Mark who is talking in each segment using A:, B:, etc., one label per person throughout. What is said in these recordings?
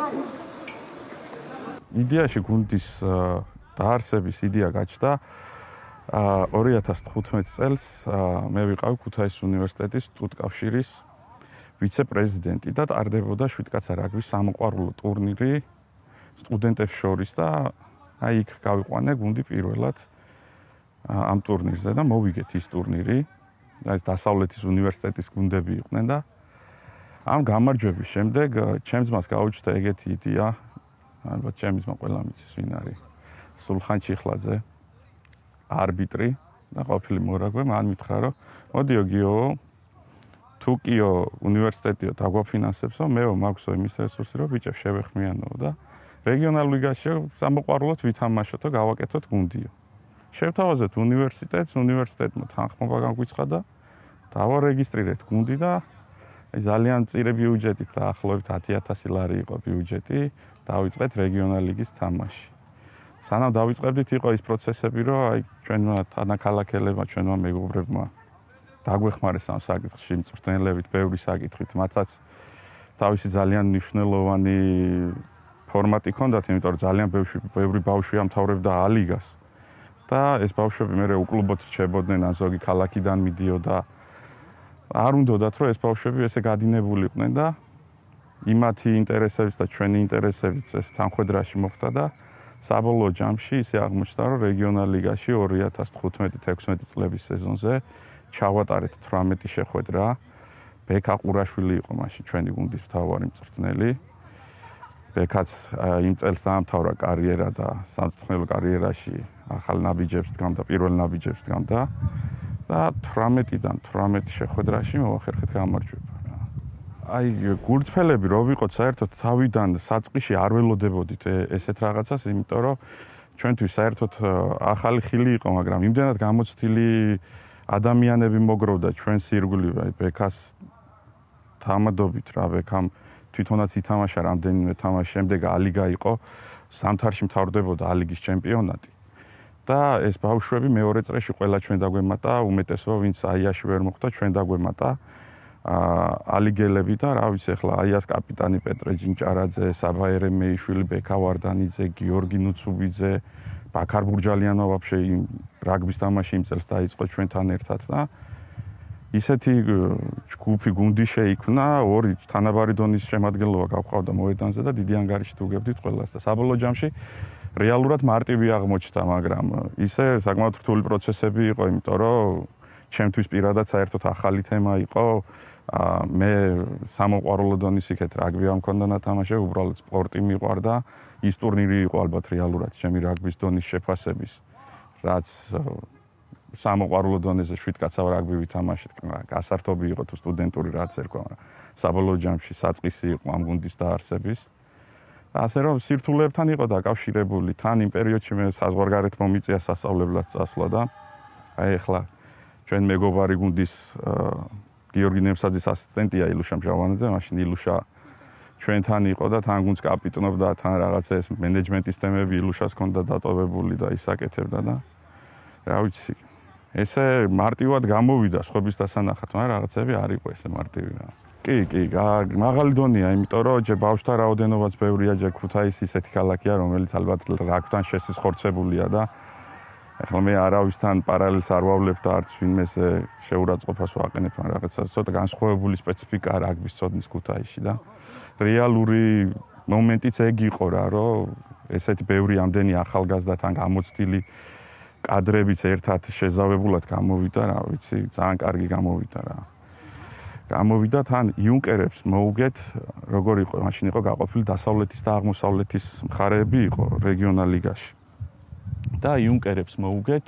A: იდეაში გუნდის დაარსების იდეა გაჩნდა 2015 წელს მე ვიყავი ქუთაისის უნივერსიტეტის სტუდკავშირის ვიცე-პრეზიდენტი და ტარდებოდა შვიდკაცა რაგბის სამოყვარულო ტურნირი სტუდენტებს შორის და აი იქ გავიყვანე გუნდი პირველად ამ ტურნირზე და მოვიგეთ ის ტურნირი ეს დასავლეთის უნივერსიტეტის გუნდები იყვნენ და ამ გამარჯვების შემდეგ ჩემს მას გაუჩნდა ეგეთი იდეა ალბათ ჩემს მას ყველა მიცის ვინ არის სულხან ჩიხლაძე არბიტრი და ყოფილი მორაგბე მან მითხრა რომ მოდიო გიო თუკიო უნივერსიტეტიო დაგვაფინანსებსო მეო მაქვსო იმის რესურსი რომ ბიჭებს შევეხმიანო და რეგიონალურ ლიგაში სამოყვარულოდ ვითამაშოთ და გავაკეთოთ გუნდიო შევთავაზეთ უნივერსიტეტმა თანხმობა გაგვიცხადა და დავარეგისტრირეთ გუნდი და ძალიან მწირე ბიუჯეტით დაახლოებით 10,000 ლარი იყო ბიუჯეტი დავიწყეთ რეგიონალ ლიგის თამაში სანამ დავიწყებდით იყო ის პროცესები რომ აი ჩვენმა თანაქალაქელებმა ჩვენმა მეგობრებმა დაგვეხმარეს ამ საკითხში მწვრთნელებით ბევრი საკითხით მათაც თავისი ძალიან მნიშვნელოვანი ფორმატი ჰქონდათ იმიტომ რომ ძალიან ბევრი ბავშვი ამთავრებდა ალიგას და ეს ბავშვები მე უკლუბოდ რჩებოდნენ ან ზოგი ქალაქიდან მიდიოდა არ უნდათ რომ ეს ბავშვები ესე გადინებულიყვნენ და იმათი ინტერესებიც და ჩვენი ინტერესებიც ეს თანხვედრაში მოხდა და საბოლოო ჯამში ისე აღმოჩნდა რომ რეგიონალ ლიგაში 2015-16 წლების სეზონზე ჩავატარეთ 18 შეხვედრა ბექა ყურაშვილი იყო მაშინ ჩვენი გუნდის მთავარი მწვრთნელი ბექაც იმ წელს დაამთავრა კარიერა და სამწვრთნელო კარიერაში ახალ ნაბიჯებს დგამდა პირველ ნაბიჯებს დგამდა და 18-დან 18 შეხვედრაში მოახერხეთ გამარჯვება აი გულწრფელები რო ვიყოთ საერთოდ თავიდან საწყიში არ ველოდებოდით ესეთ რაღაცას იმიტომ რომ ჩვენთვის საერთოდ ახალი ხილი იყო მაგრამ იმდენად გამოცდილი ადამიანები მოგროვდა ჩვენს ირგვლივ აი ბექას თამადობით რა ბექამ თვითონაც ითამაშა რამდენიმე თამაშის შემდეგ ალიგა იყო სამთარში მთავრდებოდა ალიგის ჩემპიონატი და ეს ბავშვები მეორე წრეში ყველა ჩვენ დაგვემატა უმეტესობა ვინც აიაში ვერ მოხვდა ჩვენ დაგვემატა ალიგელები და რა ვიცი ახლა აიას კაპიტანი პეტრე ჯინჭარაძე საბა ერემეიშვილი ბექა ვარდანიძე გიორგი ნუცუბიძე ბაქარ ბურჯალიანო ვაფშე იმ რაგბის თამაში იმ წელს დაიწყო ჩვენთან ერთად და ისეთი ჯგუფი გუნდი შეიქმნა ორი თანაბარი დონის შემადგენლობა გავყავდა მოედანზე და დიდი ანგარიშით უგებდით ყველას და საბოლოო ჯამში რეალურად მარტივი აღმოჩნდა მაგრამ ისე საკმაოდ რთული პროცესები იყო იმიტომ რომ ჩემთვის პირადად საერთოდ ახალი თემა იყო მე სამოყვარულო დონის იქეთ რაგბი ამ მქონდა ნათამაშე უბრალოდ სპორტი მიყვარდა ის ტურნირი იყო ალბათ რეალურად ჩემი რაგბის დონის შეფასების რაც სამოყვარულო დონეზე შვიდკაცა რაგბი ვითამაშეთ გასართობი იყო თუ სტუდენტური რაც ერქვა საბოლოო ჯამში საწყისი იყო ამ გუნდის დაარსების ასე რომ სირთულეებთან იყო დაკავშირებული თან იმ პერიოდში მე საზღვარგარეთ მომიწია სასწავლებლად წასვლა და აი ახლა ჩვენ მეგობარი გუნდის გიორგი ნემსაძის ასისტენტია ილუშა მჟავანაძე მაშინ ილუშა ჩვენთან იყო და თან გუნდს კაპიტნობდა თან რაღაცა ეს მენეჯმენტის თემები ილუშას ჰქონდა დატოვებული და ისაკეთებდა და რა ვიცი ესე მარტივად გამოვიდა სხვების დასანახად მაგრამ რაღაცები არ იყო ესე მარტივი რა კი მაღალი დონეა იმიტომ რომ ჯერ ბავშვთა რაოდენობაც ბევრია ჯერ ქუთაისი ისეთი ქალაქია რომელიც ალბათ რაგბთან შესიზღორცებულია და ახლა მე არავისთან პარალელს არ ვავლებ და არც ვინმეს შეურაცხყოფას ვაყენებ ან რაღაცა ცოტა განსხვავებული სპეციფიკა რაგბის ცოდნის ქუთაისში და რეალური მომენტიც ეგ იყო რა რომ ესეთი ბევრი ამდენი ახალგაზრდათან გამოცდილი კადრებიც ერთად შეზავებულად გამოვიდა რა ვიცი ძალიან კარგი გამოვიდა რა გამოვიდა თან იუნკერებს მოუგეთ როგორ იყო მაშინ იყო გაყოფილი დასავლეთის და აღმოსავლეთის მხარეები იყო რეგიონალ ლიგაში და იუნკერებს მოუგეთ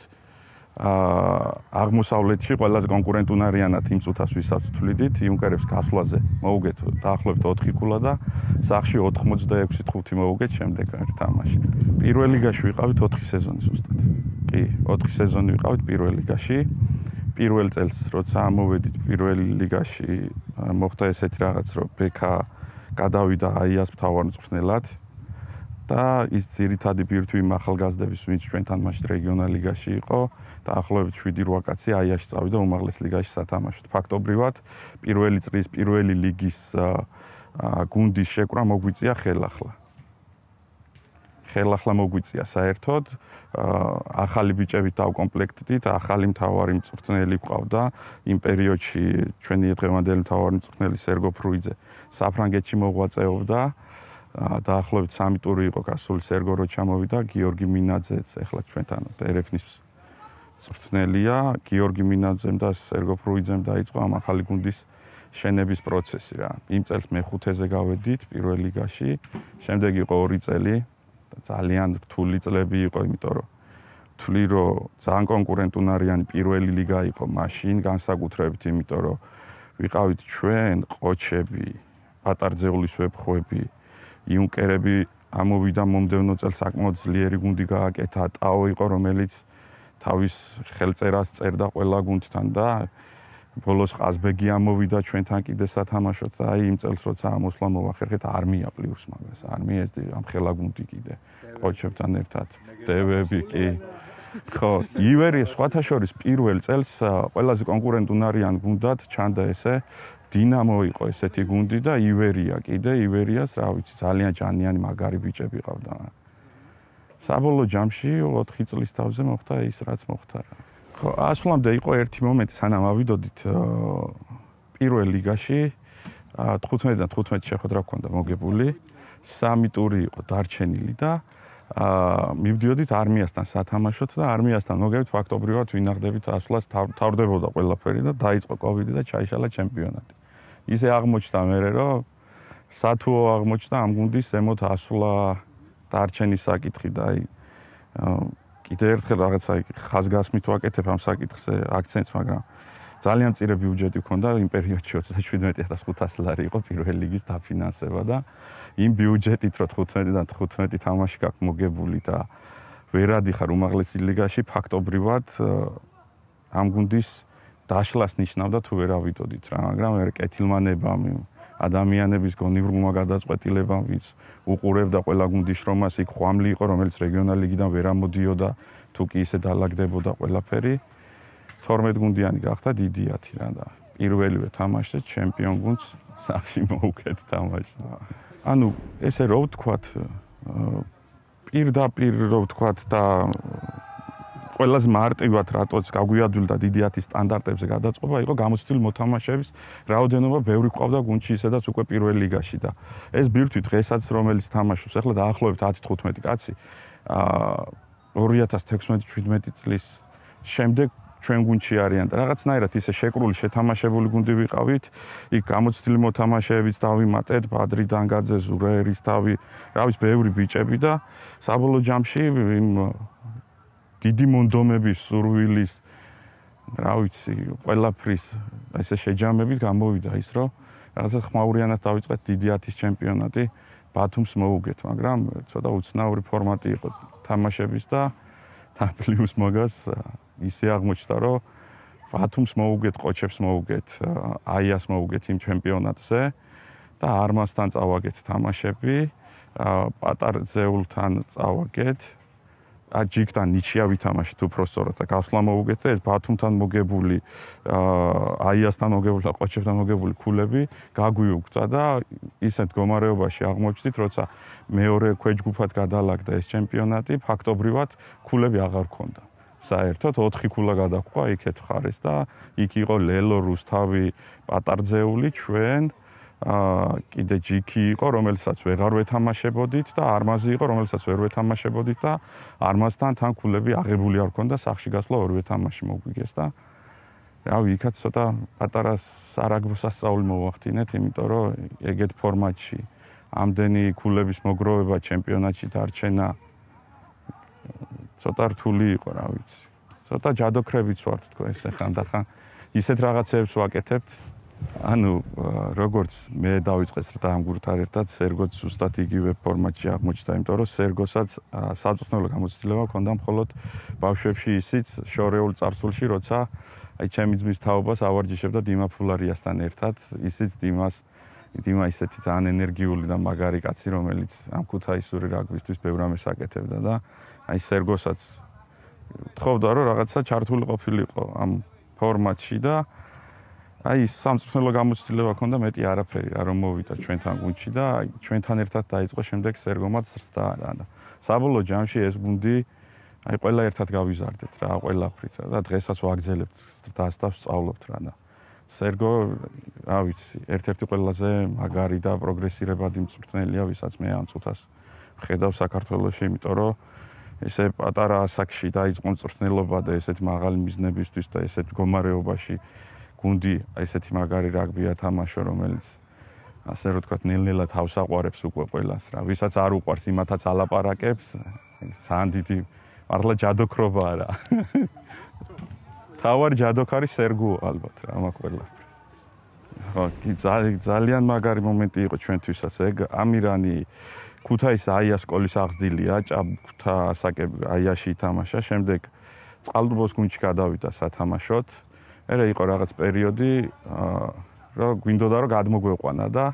A: აღმოსავლეთში ყველაზე კონკურენტუნარიანად იმ წუთას ვისაც თვლიდით იუნკერებს გასვლაზე მოუგეთ დაახლოებით 4 ქულა და სახში 86-5 მოუგეთ შემდეგ ერთ თამაში პირველ ლიგაში ვიყავით 4 სეზონი ზუსტად კი 4 სეზონი ვიყავით პირველ ლიგაში პირველ წელს როცა ამოვედით პირველ ლიგაში მოხდა ესეთი რაღაც რომ ბექა გადავიდა აიას მთავარ მწვრთნელად და ის ძირითადი ბირთვი ახალგაზრდების ვინც ჩვენთან მაშინ რეგიონალ ლიგაში იყო დაახლოებით 7-8 კაცი აიაში წავიდა უმაღლეს ლიგაში სათამაშოდ ფაქტობრივად პირველი წრის პირველი ლიგის გუნდის შეკვრა მოგვიწია ხელახლა. ხელახლა მოგვიწია საერთოდ ახალი ბიჭებით დავკომპლექტდით, ახალი მთავარი მწვრთნელი ყავდა იმ პერიოდში ჩვენი დღევანდელი მთავარი მწვრთნელი სერგო ფრუიძე საფრანგეთში მოღვაწეობდა დაახლოებით 3 ტური იყო გასული სერგო რო ჩამოვიდა გიორგი მინაძეც ახლა ჩვენთან ერეფნის მწვრთნელია გიორგი მინაძემ და სერგო ფრუიძემ დაიწყო ამ ახალი გუნდის შენების პროცესი რა იმ წელს მე-5-ზე გავედით პირველ ლიგაში შემდეგ იყო 2 წელი ძალიან რთული წლები იყო, იმიტომ რომ თვლი რომ ძალიან კონკურენტუნარიანი პირველი ლიგა იყო მაშინ, განსაკუთრებით იმიტომ რომ ვიყავით ჩვენ, ყოჩები, პატარძეულის ვეფხვები, იუნკერები ამოვიდა მომდევნო წელს საკმაოდ ძლიერი გუნდი გააკეთა, ტაო იყო, რომელიც თავის ხელწერას წერდა ყველა გუნდთან და ბოლოს ყაზბეგი ამოვიდა ჩვენთან კიდე სათამაშოდ და აი იმ წელს როცა ამოსვლა მოახერხეთ არმია პლუს მაგას არმია ეს ამხელა გუნდი კიდე ყოჩებთან ერთად დევები კი ხო ივერია სხვათა შორის პირველ წელს ყველაზე კონკურენტუნარიან გუნდად ჩანდა ესე დინამო იყო ესეთი გუნდი და ივერია კიდე ივერიას რა ვიცი ძალიან ჯანიანი მაგარი ბიჭები ყავდა საბოლოო ჯამში 4 წლის თავზე მოხდა ის რაც მოხდა რა ასვლამდე იყო ერთი მომენტი სანამ ავიდოდით პირველ ლიგაში 15-დან 15 შეხვედრა ჰქონდა მოგებული 3 ტური იყო დარჩენილი და მივდიოდით არმიასთან სათამაშოდ და არმიასთან მოგებით ფაქტობრივად ვინახდებით ასვლას თავდებოდა ყველაფერი და დაიწყო კოვიდი და ჩაიშალა ჩემპიონატი ისე აღმოჩნდა მერე რომ სათუო აღმოჩნდა ამ გუნდის ზემოთ ასვლა დარჩენის საკითხი და აი კიდე ერთხელ რაღაცა ხაზგასმით ვაკეთებ ამ საკითხზე აქცენტს, მაგრამ ძალიან მწირე ბიუჯეტი ჰქონდა იმ პერიოდში 37500 ლარი იყო პირველი ლიგის დაფინანსება და იმ ბიუჯეტით რო 15-დან 15 თამაში გაქვს მოგებული და ვერ ადიხარ უმაღლესი ლიგაში ფაქტობრივად ამ გუნდის დაშლას ნიშნავდა თუ ვერ ავიდოდით რა, მაგრამ ვერ კეთილმანებამ ადამიანების გონივრმა გადაწყვეტილებამ ვინც უყურებდა ყველა გუნდის შრომას იქ ხვამლი იყო რომელიც რეგიონალ ლიგიდან ვერ ამოდიოდა თუ კი ისე დაალაგდებოდა ყველაფერი 12 გუნდიანი გახდა დიდიათი რა და პირველივე თამაშზე ჩემპიონ გუნდს სახში მოუქეთ თამაში ანუ ესე რო ვთქვათ პირდაპირ რო ვთქვათ და ყველაზე მარტივად რატოც გაგვიადვილდა დიდიათის სტანდარტებზე გადაწყობა იყო გამოცდილი მოთამაშეების რაოდენობა ბევრი ყავდა გუნდში ისედაც უკვე პირველ ლიგაში და ეს ბირთვი დღესაც რომელიც თამაშობს ახლა დაახლოებით 10-15 კაცი 2016-17 წლის შემდეგ ჩვენ გუნდში არიან და რაღაცნაირად ისე შეკრული შეთამაშებული გუნდი ვიყავით იქ გამოცდილი მოთამაშეებიც დავიმატეთ ბადრი დანგაძე ზურე ერისთავი რა ვიცი ბევრი ბიჭები და საბოლოო ჯამში იმ დიდი მონდომების სურვილის რა ვიცი ყველაფრის ესე შეჯამებით გამოვიდა ის რომ რაღაცა ხმაურიანად დავიწყეთ დიდიათის ჩემპიონატი ბათუმს მოუგეთ მაგრამ ცოტა უცნაური ფორმატი იყო თამაშების და პლუს მაგას ისე აღმოჩნდა რომ ბათუმს მოუგეთ ყოჩებს მოუგეთ აიას მოუგეთ იმ ჩემპიონატზე და არმასთან წავაგეთ თამაშები პატარძეულთან წავაგეთ აჯიკთან ნიჩია ვითამაშეთ უფრო სწორად და გასვლა მოუგეთ და ეს ბათუმთან მოგებული აიასთან მოგებული და ყოჩებთან მოგებული ქულები გაგვიუგდა და ისეთ მდგომარეობაში აღმოჩნდით როცა მეორე ქვეჯგუფად გადალაგდა ეს ჩემპიონატი ფაქტობრივად ქულები აღარ ქონდა საერთოდ 4 ქულა გადაგვყვა იქეთ ხარეს და იქ იყო ლელო რუსთავი პატარძეული ჩვენ კიდე ჯიქი იყო რომელსაც ვეღარ ვეთამაშებოდით და არმაზი იყო რომელსაც ვერ ვეთამაშებოდით და არმაზთან თან ქულები აღებული არ ქონდა სახში გასვლა ორივე თამაში მოგვიგეს და რავი იქაც ცოტა პატარა სარაგბო სასწაული მოვახდინეთ იმიტომ რომ ეგეთ ფორმატში ამდენი ქულების მოგროვება ჩემპიონატში დარჩენა ცოტა რთული იყო რა ვიცი ცოტა ჯადოქრებიც ვართ თქო ესე ხანდახან ისეთ რაღაცებს ვაკეთებთ ანუ როგორც მე დავიწყეს და ამ გურთან ერთად სერგოც ზუსტად იგივე ფორმატში აღმოჩნდა, იმიტომ რომ სერგოსაც საწვრთნელო გამოცდილება ჰქონდა მხოლოდ ბავშვებში ისიც შორეულ წარსულში, როცა აი ჩემი ძმის თაობას ავარჯიშებდა დიმა ფულარიასთან ერთად, ისიც დიმა ისეთი ძალიან ენერგიული და მაგარი კაცი, რომელიც ამ ქუთაისური რაგბისთვის ბევრ ამას აკეთებდა და აი სერგოსაც თხოვდა რომ რაღაცა ჩართული ყოფილიყო ამ ფორმატში და აი სამწვრთნელო გამოცდილება ქონდა მეტი არაფერი არ მოვიდა ჩვენთან გუნდში და ჩვენთან ერთად დაიწყო შემდეგ სერგომაც ზრდა და საბოლოო ჯამში ეს გუნდი აი ყველა ერთად გავიზარდეთ რა ყველაფრით და დღესაც ვაგრძელებთ ზრდას და ვსწავლობთ რა და სერგო რა ვიცი ერთ-ერთი ყველაზე მაგარი და პროგრესირებადი მწვრთნელია ვისაც მე ამ წუთას ხედავ საქართველოში იმიტომ რომ ესე პატარა ასაკში დაიწყო მწვრთნელობა და ესეთ მაღალი მიზნებისთვის და ესეთ მდგომარეობაში გუნდი ესეთი მაგარი რაგბია თამაშო რომელიც ასე რომ თქვა ნელ-ნელა თავს აყვარებს უკვე ყველას რა ვისაც არ უყვარს იმათაც ალაპარაკებს ძალიან დიდი მართლა ჯადოქრობაა რა თავარი ჯადოქარი სერგოა ალბათ რა მაგ ყველაფერს ხო კი ძალიან მაგარი მომენტი იყო ჩვენთვისაც ეგ ამირანი ქუთაისის აია სკოლის აღზრდილია ჭაბუქთა ასაკები აიაში ითამაშა შემდეგ წყალტუბოს გუნდში გადავიდა სათამაშოდ ერე იყო რაღაც პერიოდი რომ გვინდოდა რომ გადმოგვეყვანა და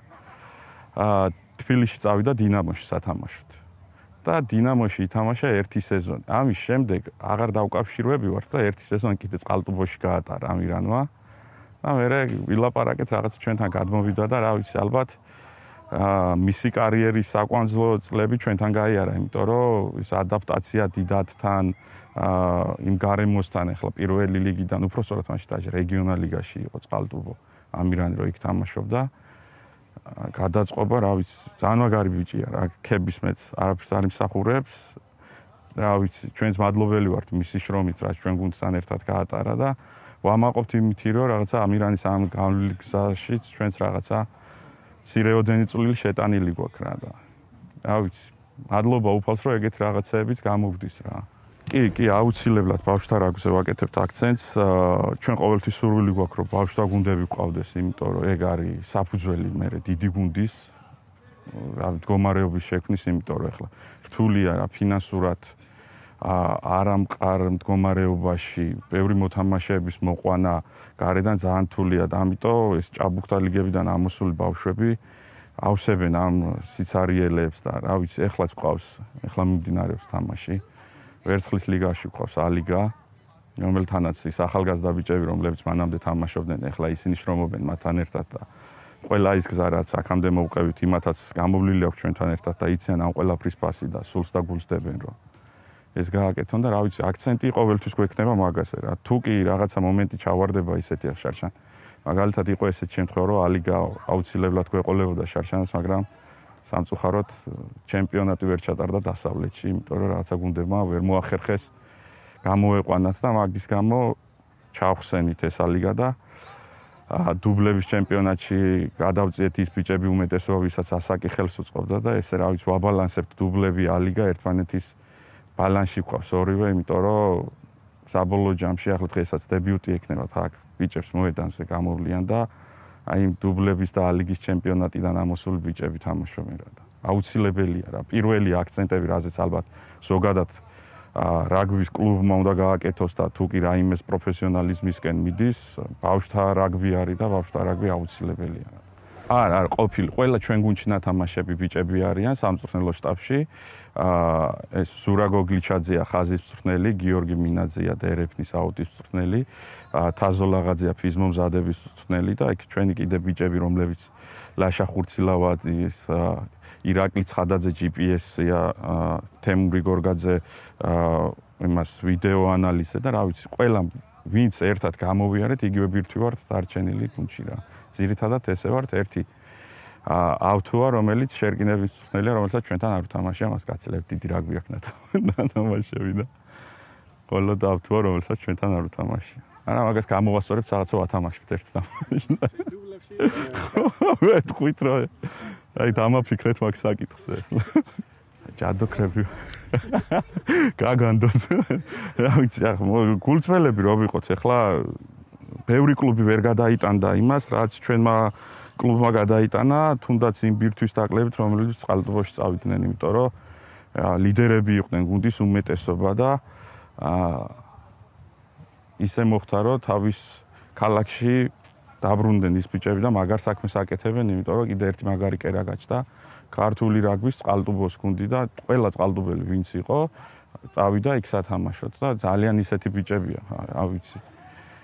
A: თბილისში წავიდა დინამოში სათამაშოდ და დინამოში ითამაშა ერთი სეზონი ამის შემდეგ აღარ დავკავშირები ვარ და ერთი სეზონი კიდე წყალტუბოში გაატარა ამირანმა და მე ვილაპარაკეთ რაღაც ჩვენთან გადმოვიდა და რა ვიცი ალბათ მისი კარიერის საკვანძლო წლები ჩვენთან გაიარა იმიტომ რომ ის ადაპტაცია დიდათთან იმ გარემოსთან ახლა პირველი ლიგიდან უფრო სწორად მაშინ დაჟე რეგიონალ ლიგაში იყო წყალტუბო ამირანი რო იქ თამაშობდა გადაწყობა რა ვიცი ძალიან მაგარი ბიჭია რა ქების მეც არაფერს არ იმსახურებს რა ვიცი ჩვენს მადლობელი ვართ მისი შრომით რაც ჩვენ გუნდთან ერთად გაატარა და ვამაყობთ იმითი რომ რაღაცა ამირანის ამ გავლილი გზაშიც ჩვენს რაღაცა სირეოდენი წვლილი შეტანილი გვაქვს რა და რა ვიცი მადლობა უფალს რომ ეგეთ რაღაცეებიც გამოვდის რა კი აუცილებლად ბავშვთა რაგბიზე ვაკეთებთ აქცენტს ჩვენ ყოველთვის სურვილი გვაქვს რომ ბავშვთა გუნდები გვყავდეს იმიტომ რომ ეგ არის საფუძველი მე დიდი გუნდის რა მდგომარეობის შექმნის იმიტომ რომ ახლა რთულია რა ფინანსურად არამყარ მდგომარეობაში ბევრი მოთამაშეების მოყვანა გარედან ძალიან რთულია და ამიტომ ეს ჭაბუქთა ლიგებიდან ამოსული ბავშვები ავსებენ ამ სიცარიელებს და რა ვიცი ეხლაც გვყავს ეხლა მიმდინარეობს თამაში ვერცხლის ლიგაში გვყავს ალიგა რომელთანაც ის ახალგაზრდა ბიჭები რომლებიც მანამდე თამაშობდნენ ეხლა ისინი შრომობენ მათთან ერთად და ყველა ის გზა რაც აქამდე მოვყევით იმათაც გამოვლილი აქვს ჩვენთან ერთად და იციან ამ ყველაფრის ფასი და სულს და გულს დებენ რომ ეს გააკეთონ და რა ვიცი აქცენტი ყოველთვის გვექნება მაგაზე რა თუ კი რაღაცა მომენტი ჩავარდება ისეთი შარშან მაგალითად იყო ესეთი შემთხვევა რომ ალიგა აუცილებლად გვეყოლებოდა შარშანს მაგრამ სამწუხაროდ ჩემპიონატი ვერ ჩატარდა დასავლეთში იმიტომ რომ რაღაცა გუნდებმა ვერ მოახერხეს გამოეყვანათ და მაგის გამო ჩავხსენით ეს ალიგა და დუბლების ჩემპიონატში გადავწიეთ ის ბიჭები უმეტესობა ვისაც ასაკი ხელს უწყობდა და ესე რა ვიცი ვაბალანსებთ დუბლები ალიგა ერთმანეთის ბალანსში გვყავს ორივე იმიტომ რომ საბოლოო ჯამში ახლა დღესაც დებიუტი ექნებათ აქ ბიჭებს მოედანზე გამოვლიან და აი იმ დუბლების და ალიგის ჩემპიონატიდან ამოსული ბიჭები თამაშობენ რა და აუცილებელია რა პირველი აქცენტები რაზეც ალბათ ზოგადად რაგბის კლუბმა უნდა გააკეთოს და თუ კი რაიმეს პროფესიონალიზმისკენ მიდის ბავშვთა რაგბი არის და ბავშვთა რაგბი აუცილებელია არა ყოფილი ყველა ჩვენ გუნდში ნათამაშები ბიჭები არიან სამწვრთნელო შტაბში ეს ზურაგო გლიჩაძეა ხაზის მწვრთნელი გიორგი მინაძეა დერეფნის აუდის მწვრთნელი თაზო ლაღაძეა ფიზმომზადების მწვრთნელი და იქ ჩვენი კიდე ბიჭები რომლებიც ლაშა ხურცილავაძის ირაკლი ცხადაძე GPS-ია თემური გორგაძე იმას ვიდეო ანალიზზე და რა ვიცი ყველა ვინც ერთად გამოვიარეთ იგივე ბირთვი ვართ დარჩენილი გუნდში რა ძირითადად ესე ვართ ერთი ავთუა რომელიც შერკინების მწვრთნელია რომელსაც ჩვენთან არ უთამაშია მას კაცელებს დიდი რაგბი აქვს ნათამაშები და ხოლო ავთუა რომელსაც ჩვენთან არ უთამაშია არა მაგას გამოვასწორებ რაღაცა ვათამაშებთ ერთ თამაშს ვეთქვით რომ აი დამაფიქრეთ მაგ საკითხს ახლა ჯადოქრები გაგანდოთ რა ვიცი ახლა გულწრფელები რო ვიყოთ ახლა ბევრი კლუბი ვერ გადაიტანდა იმას რაც ჩვენმა კლუბმა გადაიტანა თუნდაც იმ ბირთვის დაკლებით რომელიც წყალტუბოში წავიდნენ იმიტომ რომ ლიდერები იყვნენ გუნდის უმეტესობა და ისე მოხდა რომ თავის ქალაქში დაბრუნდნენ ის ბიჭები და მაგარ საქმეს აკეთებენ იმიტომ რომ კიდე ერთი მაგარი კერა გაჩნდა ქართული რაგბის წყალტუბოს გუნდი და ყველა წყალტუბელი ვინც იყო წავიდა იქ სათამაშოდ და ძალიან ისეთი ბიჭებია რა ვიცი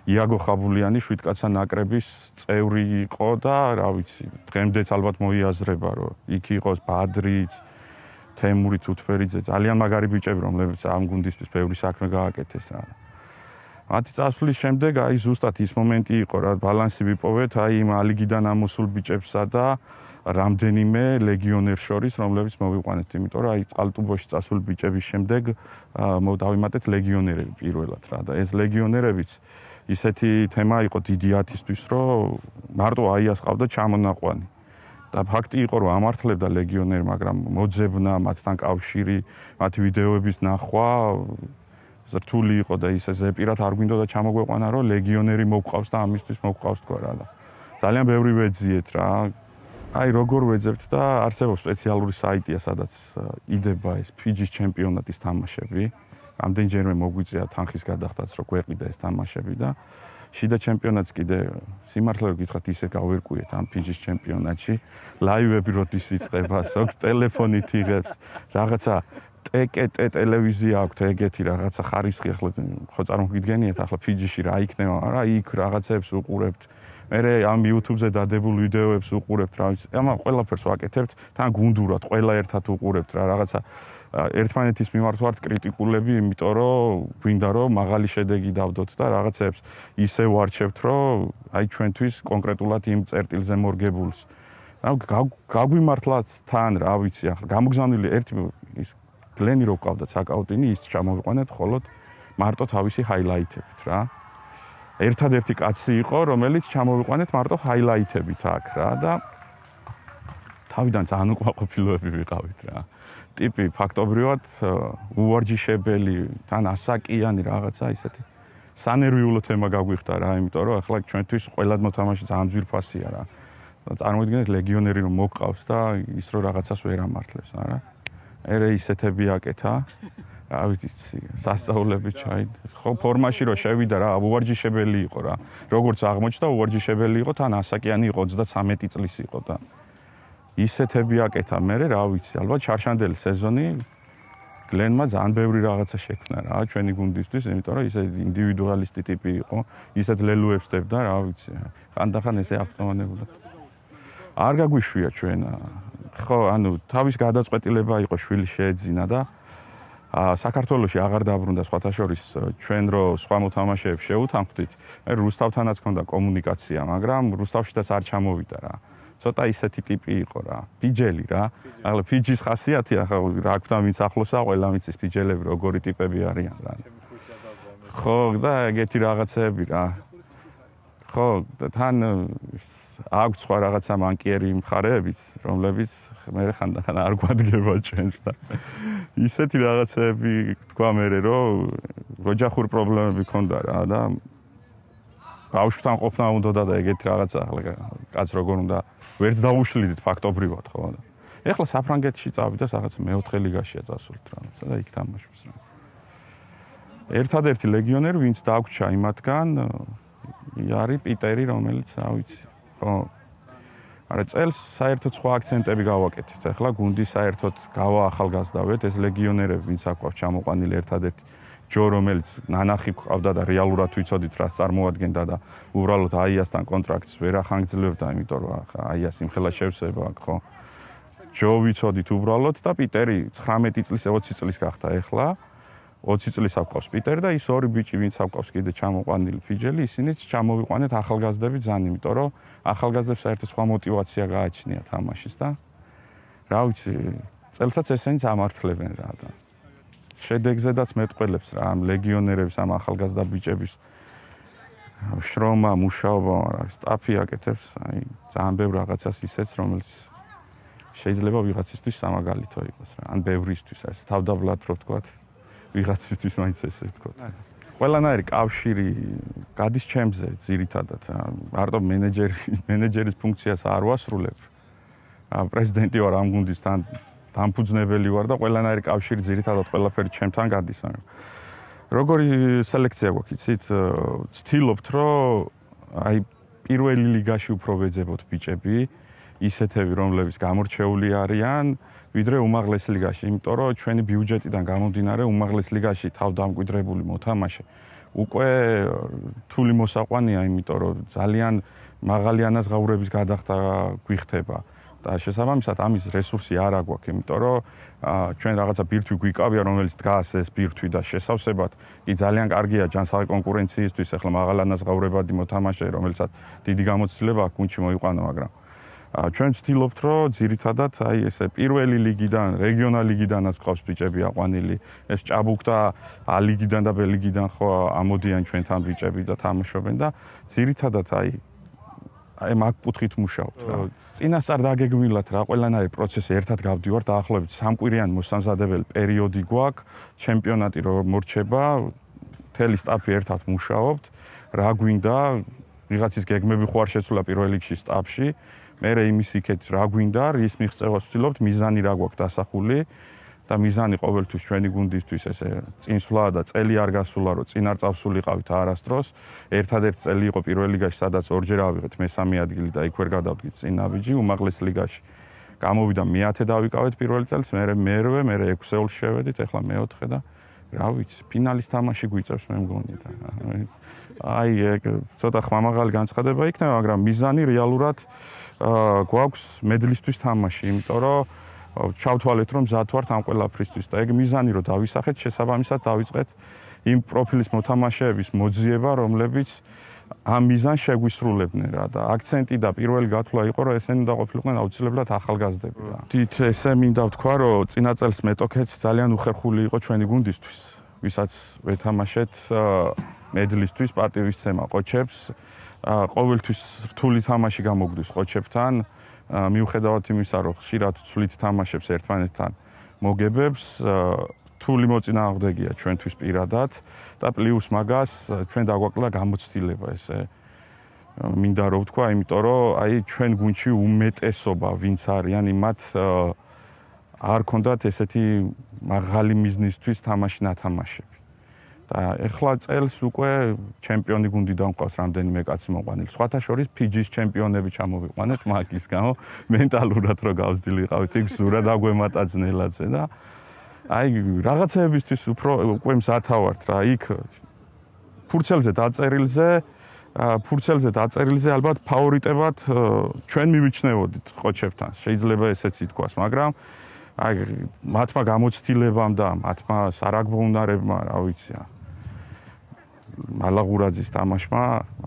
A: იაგო ხაბულიანი შვიდკაცა ნაკრების წევრი იყო და რა ვიცი, დღემდეც ალბათ მოიაზრება, რომ იქ იყოს ბადრიც, თემური თუთფერიძე, ძალიან მაგარი ბიჭები, რომლებიც ამ გუნდისთვის ბევრი საქმე გააკეთეს რა. მათი წასვლის შემდეგ აი ზუსტად ის მომენტი იყო რა, ბალანსი ვიპოვეთ აი იმ ალიგიდან ამოსულ ბიჭებსა და რამდენიმე ლეგიონერს შორის, რომლებიც მოვიყვანეთ, იმიტომ რომ აი წყალტუბოში წასულ ბიჭების შემდეგ დავიმატეთ ლეგიონერები პირველად რა და ეს ლეგიონერებიც ისეთი თემა იყო დიდი ათისთვის, რომ მარტო აიას ყავდა ჩამონაყვანი. და ფაქტი იყო, რომ ამართლებდა ლეგიონერი, მაგრამ მოძებნა, მათთან კავშირი, მათი ვიდეოების ნახვა რთული იყო და ისე ზეპირად არ გვინდოდა ჩამოგვეყვანა, რომ ლეგიონერი მოვყავს და ამისთვის მოვყავს თქვა რა და ძალიან ბევრი ვეძიეთ რა. აი როგორ ვეძებთ და არსებობს სპეციალური საიტია, სადაც იდება ეს ფიჯის ჩემპიონატის თამაშები. რამდენჯერმე მოგვიწია თანხის გადახდაც, რომ გვეყიდა ეს თამაშები და შიდა ჩემპიონატს კიდე სიმართლე რომ გითხრათ ისე გავერკვიეთ ამ ფიჯის ჩემპიონატში. ლაივები როდის იწყება, ზოგს ტელეფონით იღებს, რაღაცა ტკტ ტელევიზია აქვს ეგეთი რაღაცა ხარისხი, ახლა ხო წარმოგიდგენიათ ახლა ფიჯიში რა იქნება, რა იქ რაღაცებს უყურებთ. მე ამ YouTube-ზე დადებულ ვიდეოებს უყურებთ, რა ვიცი, ამან ყველაფერს ვაკეთებთ, თან გუნდურად ყველა ერთად უყურებთ რა, რაღაცა ერთმანეთის მიმართ ვართ კრიტიკულები, იმიტომ რომ გვინდა რომ მაღალი შედეგი დავდოთ და რაღაცებს ისე ვარჩევთ, რომ აი ჩვენთვის კონკრეტულად იმ წერტილზე მორგებულს. გაგვიმართლაც თან, რა ვიცი, ახლა გამოგზავნილი ერთი ის გლენი რო ყავდა საკაუტინი, ის ჩამოვიყვანეთ მხოლოდ მარტო თავისი ჰაილაითებით რა. ერთადერთი კაცი იყო, რომელიც ჩამოვიყვანეთ მარტო ჰაილაითებით აქ რა და თავიდან ძალიან უკმაყოფილოები ვიყავით რა. ტიპი ფაქტობრივად უვარჯიშებელი, თან ასაკიანი რაღაცა ისეთი სანერვიულო თემა გაგვიხდა რა, იმიტომ რომ ახლა ჩვენთვის ყველად მოთამაშე ძალიან ძვირფასია რა. წარმოიდგინეთ ლეგიონერი რომ მოგყავს და ის რო რაღაცას ვერ ამართლებს, არა? ერე ისეთები აკეთა. რა ვიცი, სასწაულები ჩაიდა. ხო, ფორმაში რო შევიდა რა, უვარჯიშებელი იყო რა. როგორც აღმოჩნდა, უვარჯიშებელი იყო, თან ასაკიანი იყო, 33 წლის იყო და ისეთები აკეთა. მე რა ვიცი, ალბათ ჩარშანდელი სეზონი გლენმა ძალიან ბევრი რაღაცა შექმნა რა ჩვენი გუნდისთვის, იმიტომ რომ ისე ინდივიდუალისტი ტიპი იყო, ისეთ ლელუებს დებდა, რა ვიცი. ხანდახან ესე ავტომატურად. არ გაგვიშვია ჩვენ. ხო, ანუ თავის გადაწყვეტილება იყო შვილი შეეძინა და საქართველოში აღარ დაბრუნდა სხვათა შორის ჩვენ რო სხვა მოთამაშეებს შევუთანხმდით, მე რუსთავთანაც ჰქონდა კომუნიკაცია, მაგრამ რუსთავშიც არ ჩამოვიდა რა. ცოტა ისეთი ტიპი იყო რა, ფიჯელი რა. ახლა ფიჯის ხასიათი ახლა რა გვთან ვინც ახლოსა, ყველა მიცის ფიჯელები როგორი ტიპები არიან რა. ხო, და ეგეთი რაღაცეები რა. ხო, თან აქვს სხვა რაღაცა მანკიერი მხარეებიც, რომლებიც მე ხანდახან არ გვადგება ჩვენს და ისეთი რაღაცეები თქვა მე რომ ოჯახური პრობლემები ქონდა რა და ბავშვთან ყოფნა უნდოდა და ეგეთი რაღაცა ახლა კაც როგორ უნდა ვერც დაუშლიდით ფაქტობრივად ხო და ეხლა საფრანგეთში წავიდა რაღაც მეოთხე ლიგაშია წასულით რაღაცა და იქ თამაშობს რა. ერთადერთი ლეგიონერი ვინც დაგვრჩა იმათგან არის პიტერი, რომელიც რა ვიცი ხო არა წელს საერთოდ სხვა აქცენტები გავაკეთეთ. ახლა გუნდი საერთოდ გავაახალგაზრდავეთ ეს ლეგიონერები, ვინც აქვს ჩამოყვანილი ერთადერთი ჯო, რომელიც ნანახი ყავდა და რეალურად ვიცოდით რას წარმოადგენდა და უბრალოდ აიასთან კონტრაქტს ვერ ახანგრძლივდა, იმიტომ რომ აიას იმხელა შევსება, ხო. ჯო ვიცოდით უბრალოდ და პიტერი 19 წლის, 20 წლის გახდა ახლა. 20 წლის აქვს პიტერი და ის ორი ბიჭი, ვინც აქვს კიდე ჩამოყვანილი ფიჯელი, ისინიც ჩამოვიყვანეთ ახალგაზრდები ძალიან, იმიტომ რომ ახალგაზრდებს საერთოდ სხვა мотиваცია გააჩნიათ თამაშის და რა ვიცი, წელსაც ესენიც ამართლებენ რა და შედეგზედაც მეტყველებს რა ამ ლეგიონერების, ამ ახალგაზრდა ბიჭების შრომა, მუშაობა, რა სტაფი აკეთებს, აი ძალიან ბევრ რაღაცას ისეც, რომელიც შეიძლება ვიღაცისთვის სამაგალითო იყოს რა, ან ბევრისთვის, ეს თავდაბლად რო ვთქვათ. ვიღაცისთვის მაინც ესე ვთქვა. ყველანაირი კავშირი გადის ჩემზე ძირითადად. მარტო მენეჯერის ფუნქციას არ ვასრულებ. პრეზიდენტი ვარ ამ გუნდისთან, დამფუძნებელი ვარ და ყველანაირი კავშირი ძირითადად ყველაფერი ჩემთან გადის. როგორი სელექცია გვაქვს, იცით? ვცდილობთ, რომ აი პირველი ლიგაში უფრო ვეძებოთ ბიჭები, ისეთები, რომლებიც გამორჩეული არიან. ვიდრე უმაღლეს ლიგაში, იმიტომ რომ ჩვენი ბიუჯეტიდან გამომდინარე უმაღლეს ლიგაში თავდამკვიდრებული მოთამაშე უკვე რთული მოსაყვანია, იმიტომ რომ ძალიან მაღალი ანაზღაურების გადახდა გვიხდება და შესაბამისად ამის რესურსი არ აგვაქვს, იმიტომ რომ ჩვენ რაღაცა ბირთვი გვიკავია, რომელიც დგას ეს ბირთვი და შესავსებად კი ძალიან კარგია ჯანსაღი კონკურენციისთვის, ახლა მაღალ ანაზღაურებადი მოთამაშე, რომელსაც დიდი გამოცდილება აქვს გუნდში მოიყვანა, მაგრამ ჩვენ ვცდილობთ, რომ ძირითადად აი ესე პირველი ლიგიდან, რეგიონალ ლიგიდანაც ყავს ბიჭები აყვანილი, ეს ჭაბუკ და A ლიგიდან და B ლიგიდან ხო ამოდიან ჩვენთან ბიჭები და თამაშობენ და ძირითადად აი მაგ კუთხით მუშაობთ რა. წინასწარ დაგეგმილათ რა, ყველანაირი პროცესი ერთად გავდივართ, დაახლოებით 3 კვირიანი მოსამზადებელი პერიოდი გვაქვს, ჩემპიონატი რომ მორჩება, მთელი სტაფი ერთად მუშაობთ, რა გვინდა, ვიღაცის გეგმები ხო არ შეცვლა პირველ რიგში სტაფში, მერე იმის იქეთ რა გვინდა, რის მიღწევას ვცდილობთ, მიზანი რა გვაქვს დასახული და მიზანი ყოველთვის ჩვენი გუნდისთვის ესე წინსვლა და წელი არ გასულა, რომ წინ არ წავსულიყავით არასდროს. ერთადერთი წელი იყო პირველ ლიგაში, სადაც ორჯერ ავიღეთ მესამე ადგილი და იქ ვერ გადავდგით წინ ნაბიჯი. უმაღლეს ლიგაში გამოვიდა მე-10 დავიკავეთ პირველ წელს, მერე მერვე, მერე 6-ეულში შევედით, ახლა მე-4 და რა ვიცი, ფინალის თამაში გვიწევს მე მგონი და აი ეგ ცოტა ხმამაღალი განცხადება იქნება, მაგრამ მიზანი რეალურად გვაქვს მედლისთვის თამაში, იმიტომ რომ ჩავთვალეთ რომ მზად ვართ ამ ყველაფრისთვის და ეგ მიზანი რომ დავისახეთ, შესაბამისად დავიწყეთ იმ პროფილის მოთამაშეების მოძიება, რომლებიც ამ მიზანს შეგვისრულებდნენ რა და აქცენტი და პირველი გათვლა იყო რომ ესენი უნდა ყოფილიყვნენ აუცილებლად ახალგაზრდები რა. თით ესე მინდა ვთქვა რომ წინა წელს მეტოქეც ძალიან უხერხული იყო ჩვენი გუნდისთვის, ვისაც ვეთამაშეთ მედლისთვის პატივისცემა ყოჩებს, ყოველთვის რთული თამაში გამოგვდის ყოჩებთან. მიუხედავად იმისა, რომ ხშირად ცვლით თამაშებს ერთმანეთთან მოგებებს, რთული მოწინააღმდეგეა ჩვენთვის პირადად და პლუს მაგას ჩვენ დაგვაკლა გამოცდილება ესე. მინდა რომ ვთქვა, იმიტომ რომ აი ჩვენ გუნდში უმეტესობა ვინც არიან, იმათ არ ქონდათ ესეთი მაღალი მიზნისთვის თამაში ნათამაშები. და ეხლა წელს უკვე ჩემპიონი გუნდიდან ყავს რამდენიმე კაცი მოყვანილი. სხვათა შორის ფიჯის ჩემპიონები ჩამოვიყვანეთ მაგის გამო, მენტალურად რო გავსდილიყავით იქ ზურად აგვემატა ძნელაძე და აი რაღაცეებისთვის უკვე მზათავართ რა, იქ ფურცელზე დაწერილზე ალბათ ფავორიტებად ჩვენ მივიჩნევოდით ყოჩებთან. შეიძლება ესეც ითქვას, მაგრამ აი მათმა გამოცდილებამ და მათმა სარაგბო უნარებმა, რა ვიცი, მალაღურაძის თამაშმა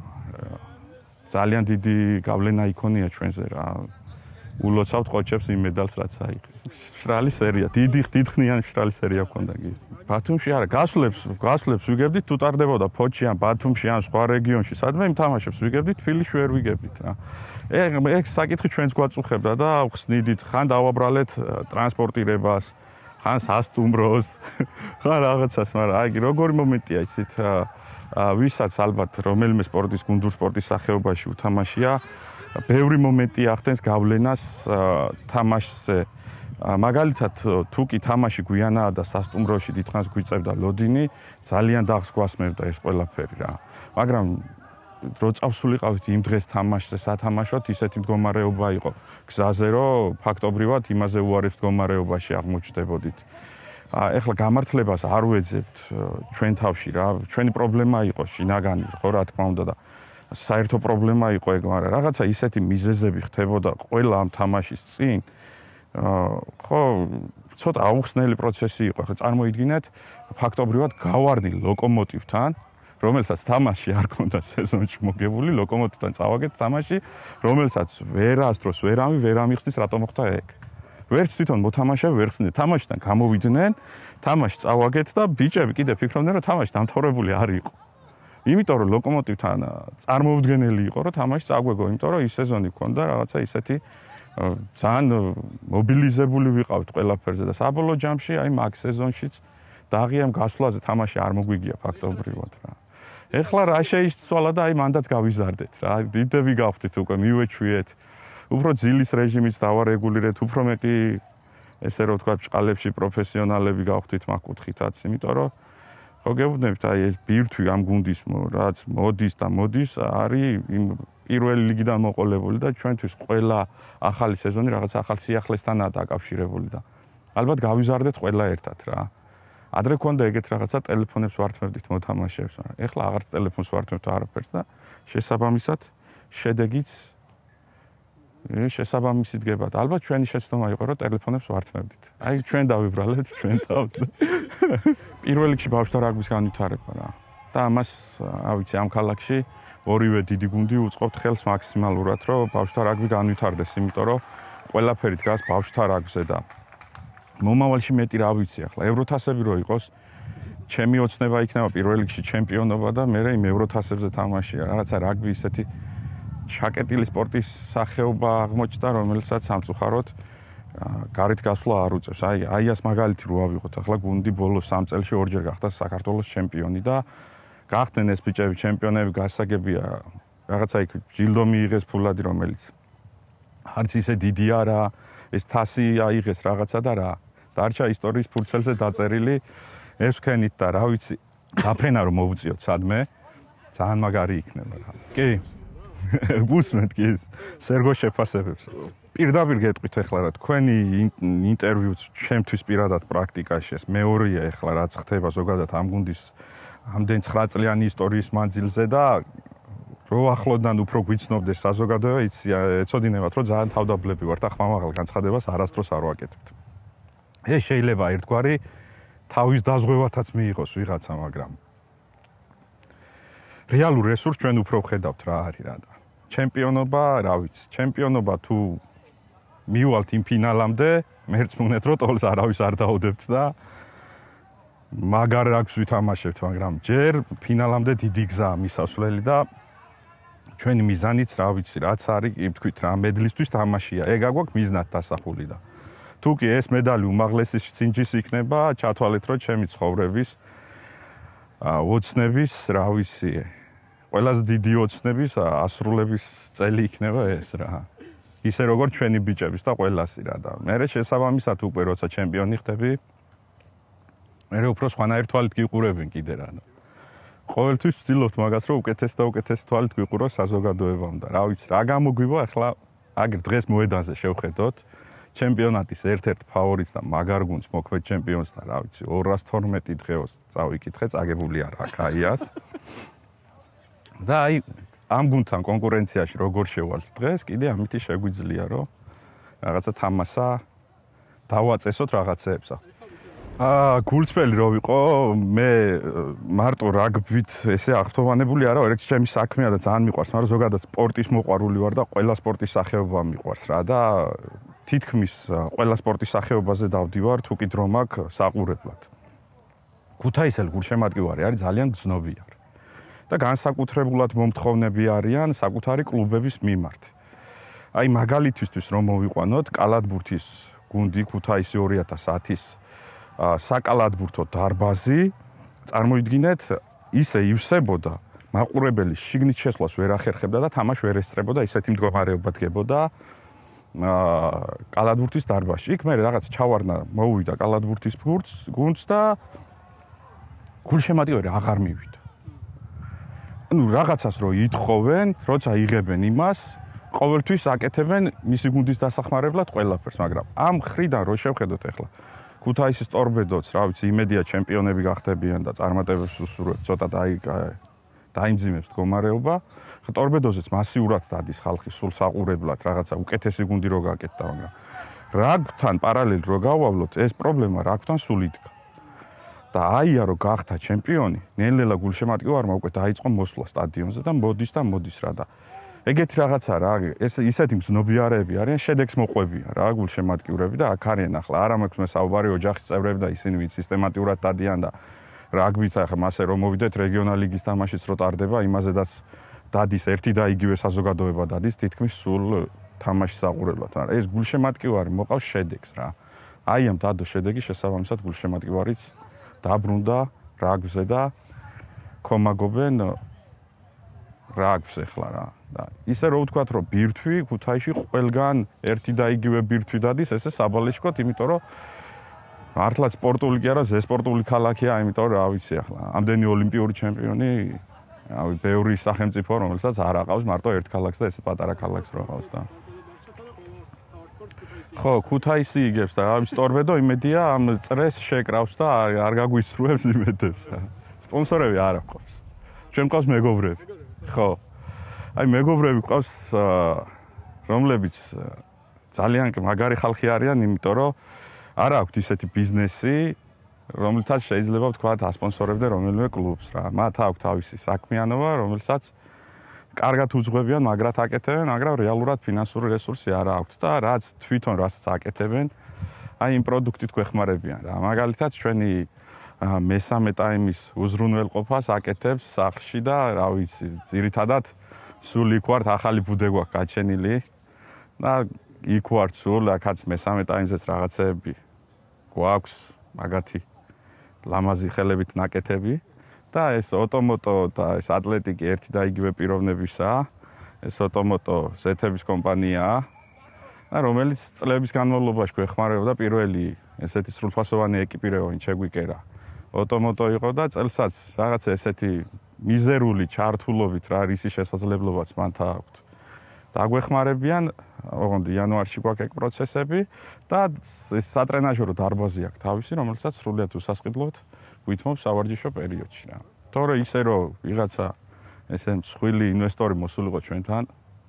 A: ძალიან დიდი გავლენა იქონია ჩვენზე რა. ულოცავთ ყოჩებს იმ მედალს რაც აიღეს. შრალი სერია, დიდი ხნიანი შრალი სერია ჰქონდა კი. ბათუმში არა, გასვლებს ვიგებდით, თუ ტარდებოდა ფოჩი ან ბათუმში ან სხვა რეგიონში, სადმე იმ თამაშებს ვიგებდით, თბილისში ვერ ვიგებდით რა. ეგ საკითხი ჩვენს გვაწუხებდა და ხსნიდით, ხან დავაბრალეთ ტრანსპორტირებას, ხან სასტუმროს, ხან რაღაცას, მაგრამ აი როგორი მომენტია იცით, ვისაც ალბათ რომელიმე სპორტის, გუნდურ სპორტის სახეობაში უთამაშია, ბევრი მომენტი ახდენს გავლენას თამაშზე. მაგალითად, თუ კი თამაში გვიანაა და სასტუმროში დიდხანს გვიწევდა ლოდინი, ძალიან დაღს გვასმევდა ეს ყველაფერი რა. მაგრამ რო წავსულიყავით იმ დღეს თამაშზე სათამაშოდ, ისეთი მდგომარეობა იყო გზაზე, რომ ფაქტობრივად იმაზე უარეს მდგომარეობაში აღმოჩნდებოდით. ეხლა გამართლებას არ ვეძებთ ჩვენ თავში რა. ჩვენი პრობლემა იყო შინაგანი, ხო რა თქმა უნდა და საერთო პრობლემა იყო ეგ, მაგრამ რაღაცა ისეთი მიზეზები ხდებოდა ყველა ამ თამაშის წინ. ხო, ცოტა აუხსნელი პროცესი იყო. ხო, წარმოიდგინეთ, ფაქტობრივად გავარდნი ლოკომოტივთან, რომელსაც თამაში არ ქონდა სეზონში მოგებული, ლოკომოტივთან წავაგეთ თამაში, რომელსაც ვერასდროს ვერ ამიხსნის, რატომ მოხდა ეგ. ვერც თვითონ მოთამაშეები ვერ ხსნიდნენ, თამაშიდან გამოვიდნენ, თამაში წავაგეთ და ბიჭები კიდე ფიქრობდნენ, რომ თამაში დამთავრებული არ იყო. იმიტომ რომ ლოკომოტივთან წარმოუდგენელი იყო, რომ თამაში წაგვეგო, იმიტომ რომ ის სეზონი ჰქონდა რაღაცა ისეთი ძალიან მობილიზებული ვიყავით ყველაფერზე და საბოლოო ჯამში აი მაგ სეზონშიც დაღიამ გასვლაზე თამაში არ მოგვიგია ფაქტობრივად რა. ეხლა რა შეისწვალა და აი მანდაც გავიზარდეთ რა. დიდები გავხდით უკვე, მივეჩვიეთ. უფრო ძილის რეჟიმიც დავარეგულირეთ, უფრო მეტი ესე რომ ვთქვა, ბჭყალებში პროფესიონალები გავხდით მაგ კუთხითაც, იმიტომ რომ ხო გეუბნებით, აი ეს ბირთვი ამ გუნდის რაც მოდის და მოდის, არის იმ პირველი ლიგიდან მოყოლებული და ჩვენთვის ყველა ახალი სეზონი რაღაც ახალ სიახლესთანაა დაკავშირებული და ალბათ გავიზარდეთ ყველა ერთად რა. ადრე ქონდა ეგეთ რაღაცა ტელეფონებს ვართმევდით მოთამაშეებს, მაგრამ ეხლა აღარც ტელეფონს ვართმევთ არაფერს და შესაბამისად შედეგიც შესაბამისი დგება. ალბათ ჩვენი შეცდომა იყო, რომ ტელეფონებს ვართმევდით. აი ჩვენ დავიბრალეთ ჩვენ თავს. პირველ რიგში ბავშვთა რაგბის განვითარება რა. და ამას, ავიცი, ამ ქალაქში ორივე დიდი გუნდი უწყობთ ხელს მაქსიმალურად, რომ ბავშვთა რაგბი განვითარდეს, იმიტომ რომ ყველაფერი დგას ბავშვთა რაგბზე და მომავალში მეტი რა ვიცი ახლა ევროთასები რო იყოს ჩემი ოცნება იქნება პირველ რიგში ჩემპიონობა და მე იმ ევროთასებზე თამაშია რაღაცა რაგბი ისეთი ჩაკეტილი სპორტის სახეობა აღმოჩნდა რომელსაც სამწუხაროდ გარეთ გასვლა არ უწევს აი ას მაგალითი რო ავიღოთ ახლა გუნდი ბოლოს 3 წელში ორჯერ გახდა საქართველოს ჩემპიონი და გახდნენ ეს ბიჭები ჩემპიონები გასაგებია რაღაცა იქ ჯილდო მიიღეს ფულადი რომელიც არც ისე დიდი არა ეს თასი აიღეს რაღაცა და რა დარჩა ისტორიის ფურცელზე დაწერილი ეს ვქენით და რა ვიცი დაფრენა რომ მოუწიოთ სადმე ძალიან მაგარი იქნება რა კი გუსმენთ კი ეს სერგო შეფასებებს პირდაპირ გეტყვით ახლა რა თქვენი ინტერვიუც ჩემთვის პირადად პრაქტიკაში ეს მეორეა ახლა რაც ხდება ზოგადად ამ გუნდის ამდენ 9 წლიანი ისტორიის მანძილზე და რო ახლოდან უფრო გვიცნობდეს საზოგადოება ეცოდინებათ რომ ძალიან თავდაბლები ვართ და ხმამაღალ განცხადებას არასდროს არ ვაკეთებთ. ეს შეიძლება ერთგვარი თავის დაზღვევათაც მიიღოს ვიღაცა, მაგრამ რეალურ რესურსს ჩვენ უფრო ვხედავთ რა არის რა და ჩემპიონობა, რა ვიცი, ჩემპიონობა თუ მივალთ იმ ფინალამდე, მერწმუნეთ რომ ტოლს არავის არ დაუდებთ და მაგარ რაგბს ვითამაშებთ, მაგრამ ჯერ ფინალამდე დიდი გზაა მისასვლელი და ჩვენი მიზანიც რა ვიცი რაც არის კი თქვით რა მედლისთვის თამაშია ეგ აგვაქვს მიზნად დასახული და თუ კი ეს მედალი უმაღლესი სინჯის იქნება ჩათვალეთ რომ ჩემი ცხოვრების ოცნების რა ვიცი ყველაზე დიდი ოცნების ასრულების წელი იქნება ეს რა ისე როგორც ჩვენი ბიჭების და ყველასი რა და მე შესაბამისად უკვე როცა ჩემპიონი ხდები მე უფრო სხვანაირ თვალით გიყურებენ კიდე რა ყოველთვის ვცდილობთ მაგას რომ უკეთეს და უკეთეს თვალით გვიყუროს საზოგადოებამ და რა ვიცი რა გამოგვივა ახლა აგერ დღეს მოედანზე შევხედოთ ჩემპიონატის ერთ-ერთ ფავორიტს და მაგარ გუნდს მოქმედ ჩემპიონს და რა ვიცი 212 დღეოს წავიკითხე წაგებული არა კაიას და აი ამ გუნდთან კონკურენციაში როგორ შევალთ დღეს კიდე ამითი შეგვიძლია რომ რაღაცა თამასა დავაწესოთ რაღაცეებს გულწრფელი რო ვიყო მე მარტო რაგბით ესე აღფრთოვანებული არა ერთ ჩემი საქმეა და ძალიან მიყვარს მაგრამ ზოგადად სპორტის მოყვარული ვარ და ყველა სპორტის სახეობა მიყვარს რა და თითქმის ყველა სპორტის სახეობაზე დავდივარ თუ კი დრო მაქვს საყურებლად ქუთაისელი გულშემატკივარი არის ძალიან გრძნობიარი და განსაკუთრებულად მომთხოვნები არიან საკუთარი კლუბების მიმართ აი მაგალითისთვის რომ მოვიყვანოთ კალათბურთის გუნდი ქუთაისი 2010-ის საკალათბურთო დარბაზი წარმოიდგინეთ ისე ივსებოდა მაყურებელი შიგნით შესვლას ვერ ახერხებდა და თამაშს ვერ ესწრებოდა ისეთი მდგომარეობა დგებოდა კალათბურთის დარბაზში იქ მე რაღაც ჩავარდნა მოვიდა კალათბურთის გუნდს და გულშემატკივარი აღარ მივიდა ანუ რაღაცას რო ითხოვენ როცა იღებენ იმას ყოველთვის აკეთებენ მისი გუნდის დასახმარებლად ყველაფერს მაგრამ ამ ხრიდან რო შევხედოთ ახლა ქუთაისის ტორპედოც, რა ვიცი, იმედია ჩემპიონები გახდებიან და წარმატებებს უსურვებთ, ცოტა დაიმძიმებს მდგომარეობა. ხა ტორპედოზეც მასიურად დადის ხალხი სულ საყურებლად, რაღაცა უკეთესი გუნდი რო გაკეთდა, მაგრამ რაგბთან პარალელურად რო გავავლოთ, ეს პრობლემა რაგბთან სულ იდგა. და აია რო გახდა ჩემპიონი, ნელ-ნელა გულშემატკივარმა უკვე დაიწყო მოსვლა სტადიონზე და მოდის რა და ეგეთი რაღაცა რა, ეს ისეთი მზნობიარეები არიან, შედეგს მოყვებიან რა, გულშემატკივრები და აქ არიან ახლა არა მაქვს მე საუბარი ოჯახის წევრები და ისინი ვინც სისტემატურად დადიან და რაგბით ახლა მასე რომ მოვიდეთ რეგიონალ ლიგის თამაშიც რო ტარდება, იმაზედაც დადის ერთი და იგივე საზოგადოება დადის თითქმის სულ თამაშის საყურებლად, მაგრამ ეს გულშემატკივარი მოყავს შედეგს რა. აი ამ დადო შედეგი შესაბამისად გულშემატკივარიც დაბრუნდა რაგბზე და კომაგობენ რაგბს ახლა რა. და ისე რო ვთქვათ რომ ბირთვი ქუთაისში ყველგან ერთი და იგივე ბირთვი დადის ესე საბალიშკოთ იმიტომ რომ მართლაც სპორტული კი არა ზესპორტული ქალაქია იმიტომ რომ რა ვიცი ახლა ამდენი ოლიმპიური ჩემპიონი რავი ბევრი სახელმწიფო რომელსაც არ აყავს მარტო ერთ ქალაქს და ესე პატარა ქალაქს რო აყავს და ხო, ქუთაისი იგებს და ამის ტორპედო იმედია ამ წრეს შეკრავს და არ გაგვისრუებს იმედებს. სპონსორები არ აქვს. ჩვენ ყავს მეგობრები. ხო. აი მეგობრები ყავს რომლებიც ძალიან მაგარი ხალხი არიან, იმიტომ რომ არ აქვს ისეთი ბიზნესი, რომელთაც შეიძლება ვთქვათ ასპონსორებდა რომელიმე კლუბს რა. მათ აქვს თავისი საქმიანობა, რომელსაც კარგად უძღვებიან, მაგრად აკეთებენ, მაგრამ რეალურად ფინანსური რესურსი არ აქვს და რაც თვითონ რასაც აკეთებენ, აი იმ პროდუქტით გვეხმარებიან რა. მაგალითად ჩვენი მესამე ტაიმის უზრუნველყოფას აკეთებს სახლში და რა ვიცი, ძირითადად სულ იქ ვართ, ახალი ბუდე გვაქვს გაჩენილი და იქ ვართ სულ, აქაც მესამე ტაიმზეც რაღაცეები გვაქვს, მაგათი ლამაზი ხელებით ნაკეთები. და ეს ოტომოტო და ეს ატლეტიკი ერთი და იგივე პიროვნებისაა. ეს ოტომოტო ზეთების კომპანიაა, რომელიც წლების განმავლობაში გვეხმარებოდა პირველი ესეთი სრულფასოვანი ეკიპირებანი ჩეგვიკერა. ოტომოტო იყო და წელსაც რაღაც ესეთი მიზერული ჩართულობით რა რისი შესაძლებლობაც მანთა აქვთ. დაგვეხმარებიან, ოღონდ იანვარში გვაქვს ეგ პროცესები და ეს სატრენაჟერო დარბაზი აქვს თავისი, რომელსაც სრულიად უსასყიდლოდ გვითმობს სავარჯიშო პერიოდში რა. თორე ისე რომ ვიღაცა ესე მსხვილი ინვესტორი მოსულიყო ჩვენთან,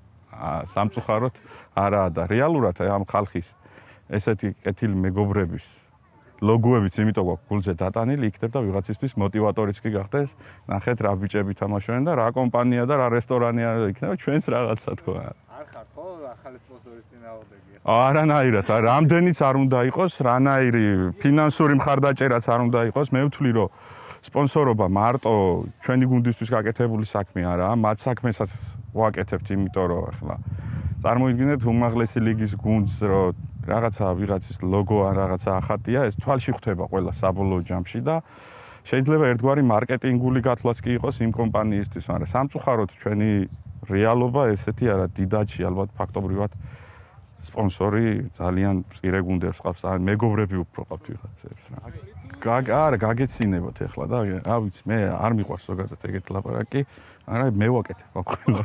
A: სამწუხაროდ არაა და რეალურად ამ ხალხის ესეთი კეთილი მეგობრების ლოგოებიც იმიტომ გვაქვს გულზე დატანილი, იქნებ და ვიღაცისთვის მოტივატორიც კი გახდეს, ნახეთ რა ბიჭები თამაშობენ და რა კომპანია და რა რესტორანია იქნება ჩვენს რაღაცა თქო.
B: არ ხართ ხო ახალი სპონსორის წინააღმდეგი?
A: არანაირად, რამდენიც არ უნდა იყოს, რანაირი ფინანსური მხარდაჭერაც არ უნდა იყოს, მე ვთვლი რომ სპონსორობა მარტო ჩვენი გუნდისთვის გაკეთებული საქმე არაა, მათ საქმესაც ვაკეთებთ, იმიტომ რომ ახლა წარმოიდგინეთ უმაღლესი ლიგის გუნდს, რომ რაღაცა ვიღაცის ლოგო ან რაღაცა ახატია, ეს თვალში ხვდება ყველა საბოლოო ჯამში და შეიძლება ერთგვარი მარკეტინგული გათვლაც კი იყოს იმ კომპანიისთვის, მაგრამ სამწუხაროდ ჩვენი რეალობა ესეთი არა, დიდაჩი ალბათ ფაქტობრივად სპონსორი ძალიან მწირე გუნდებს ყავს, ან მეგობრები უფრო ყავთ ვიღაცებს რა. არა, გაგეცინებოთ ახლა და რა ვიცი, მე არ მიყვარს ზოგადად ეგეთი ლაპარაკი, არა მე ვაკეთებ აქ ყველა.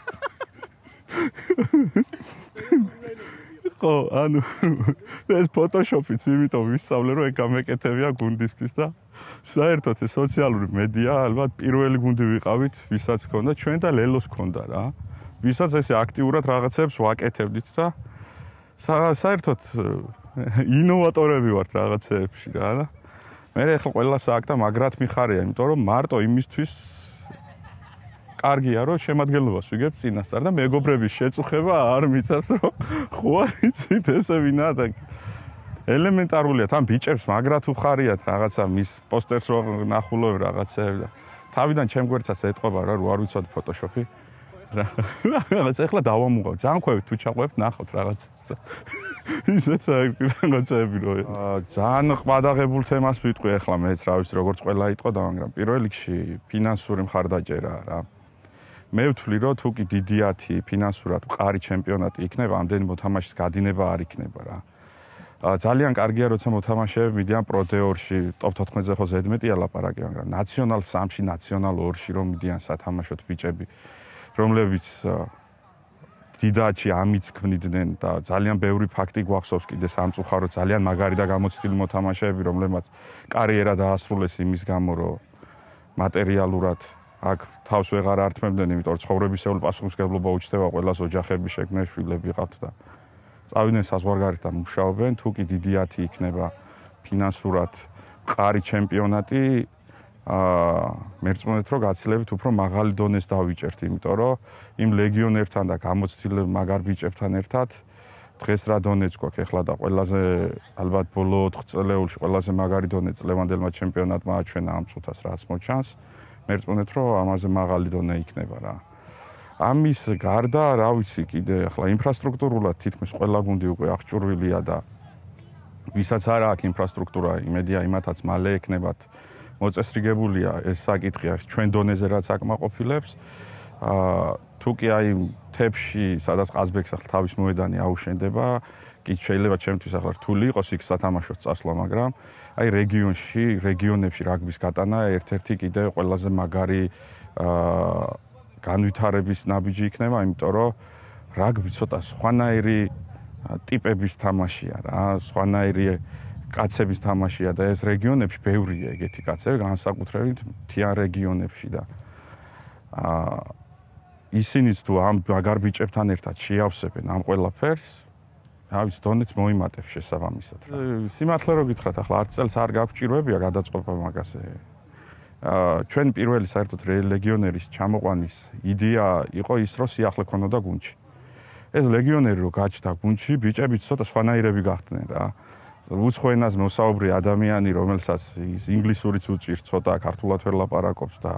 A: ხო, ანუ ეს ფოტოშოპიც იმიტომ ვისწავლე, რომ ეგ გამეკეთებია გუნდისთვის და საერთოდ ეს სოციალური მედია ალბათ პირველი გუნდი ვიყავით, ვისაც ჰქონდა ჩვენ და ლელოს ჰქონდა რა. ვისაც ესე აქტიურად რაღაცებს ვაკეთებდით და საერთოდ ინოვატორები ვართ რაღაცეებში რა და მე ახლა ყველა საქმე მაგრად მიხარია, იმიტომ რომ მარტო იმისთვის კარგია რომ შემადგენლობას ვიგებ წინასწარ და მეგობრების შეწუხება არ მიწევს რომ ხო არ იცით ესე ვინა და ელემენტარულია თან ბიჭებს მაგრად უხარიათ რაღაცა მის პოსტერს რო ნახულობ რაღაცეები და თავიდან ჩემ გვერდსაც ეთყობა რა არ ვიცოდი ფოტოშოპი რაღაც ახლა დავამუღავ ძანქვევით თუ ჩაყვებთ ნახავთ რაღაც ისეც რაღაცები რო ძალიან ყბადაღებულ თემას ვიტყვი ახლა მეც რა ვიცი როგორც ყველა იტყოდა მაგრამ პირველ რიგში ფინანსური მხარდაჭერაა რა მე ვთვლი რომ თუ კი დიდი 10 ფინანსურად მყარი ჩემპიონატი იქნება ამდენი მოთამაშის გადინება არ იქნება რა ძალიან კარგია როცა მოთამაშეები მიდიან Pro D2-ში top 14-ზე ხო ზედმეტია ლაპარაკი მაგრამ ნაციონალ 3-ში ნაციონალ 2-ში რომ მიდიან სათამაშოდ ბიჭები რომლებიც დიდაჩი ამიც ქმნიდნენ და ძალიან ბევრი ფაქტი გვახსოვს კიდე სამწუხარო ძალიან მაგარი და გამოცდილი მოთამაშეები რომლებმაც კარიერა დაასრულეს იმის გამო რომ მატერიალურად აქ თავს ვეღარ ართმევდნენ იმიტომ რომ ცხოვრებისეული პასუხისმგებლობა უჩნდება ყველას ოჯახები შექმნეს შვილები ყავთ და წავიდნენ საზღვარგარეთ და მუშაობენ თუ კი დიდი 10 იქნება ფინანსურად მყარი ჩემპიონატი მერწმუნეთ რომ გაცილებით უფრო მაღალი დონეს დავიჭერთ იმიტომ რომ იმ ლეგიონერთან და გამოცდილ მაგარ ბიჭებთან ერთად დღეს რა დონეც გვაქვს ახლა და ყველაზე ალბათ ბოლო 4 წელეულში ყველაზე მაგარი დონე წლევანდელმა ჩემპიონატმა აჩვენა ამ წუთას რაც მოჩანს მერწმუნეთ რომ ამაზე მაღალი დონე იქნება რა ამის გარდა რა ვიცი კიდე ახლა ინფრასტრუქტურულად თითქმის ყველა გუნდი უკვე აღჭურვილია და ვისაც არ აქვს ინფრასტრუქტურა იმედია იმათაც მალე ექნებათ მოწესრიგებულია ეს საკითხია ჩვენ დონეზე რაც აკმაყოფილებს თუ კი აი თებში სადაც ყაზბეგს ახლა თავის მოედანი აუშენდება კი შეიძლება ჩემთვის ახლა რთული იყოს იქ სათამაშოს წასვლა მაგრამ აი რეგიონებში რაგბის გატანა ერთ-ერთი კიდე ყველაზე მაგარი განვითარების ნაბიჯი იქნება იმიტომ რომ რაგბი ცოტა სხვანაირი ტიპების თამაშია რა, სხვანაირი კაცების თამაშია და ეს რეგიონებში ბევრია ეგეთი კაცები, განსაკუთრებით მთიან რეგიონებში და ისინიც თუ ამ მაგარ ბიჭებთან ერთად შეავსებენ ამ ყველაფერს, რა ვიცი, დონეც მოიმატებს შესაბამისად. სიმართლე რო გითხრათ, ახლა არც წელს არ გაგვჭირვებია გადაწყვეტა მაგაზე. ჩვენ პირველი საერთოდ ლეგიონერის ჩამოყვანის იდეა იყო ის, რომ სიახლე ქონოდა გუნდში. ეს ლეგიონერი რო გაჩნდა გუნდში, ბიჭებიც ცოტა სხვანაირები გახდნენ რა. უცხო ენაზე მოსაუბრი ადამიანი, რომელსაც ის ინგლისურიც უჭირს, ცოტა ქართულად ვერ ლაპარაკობს და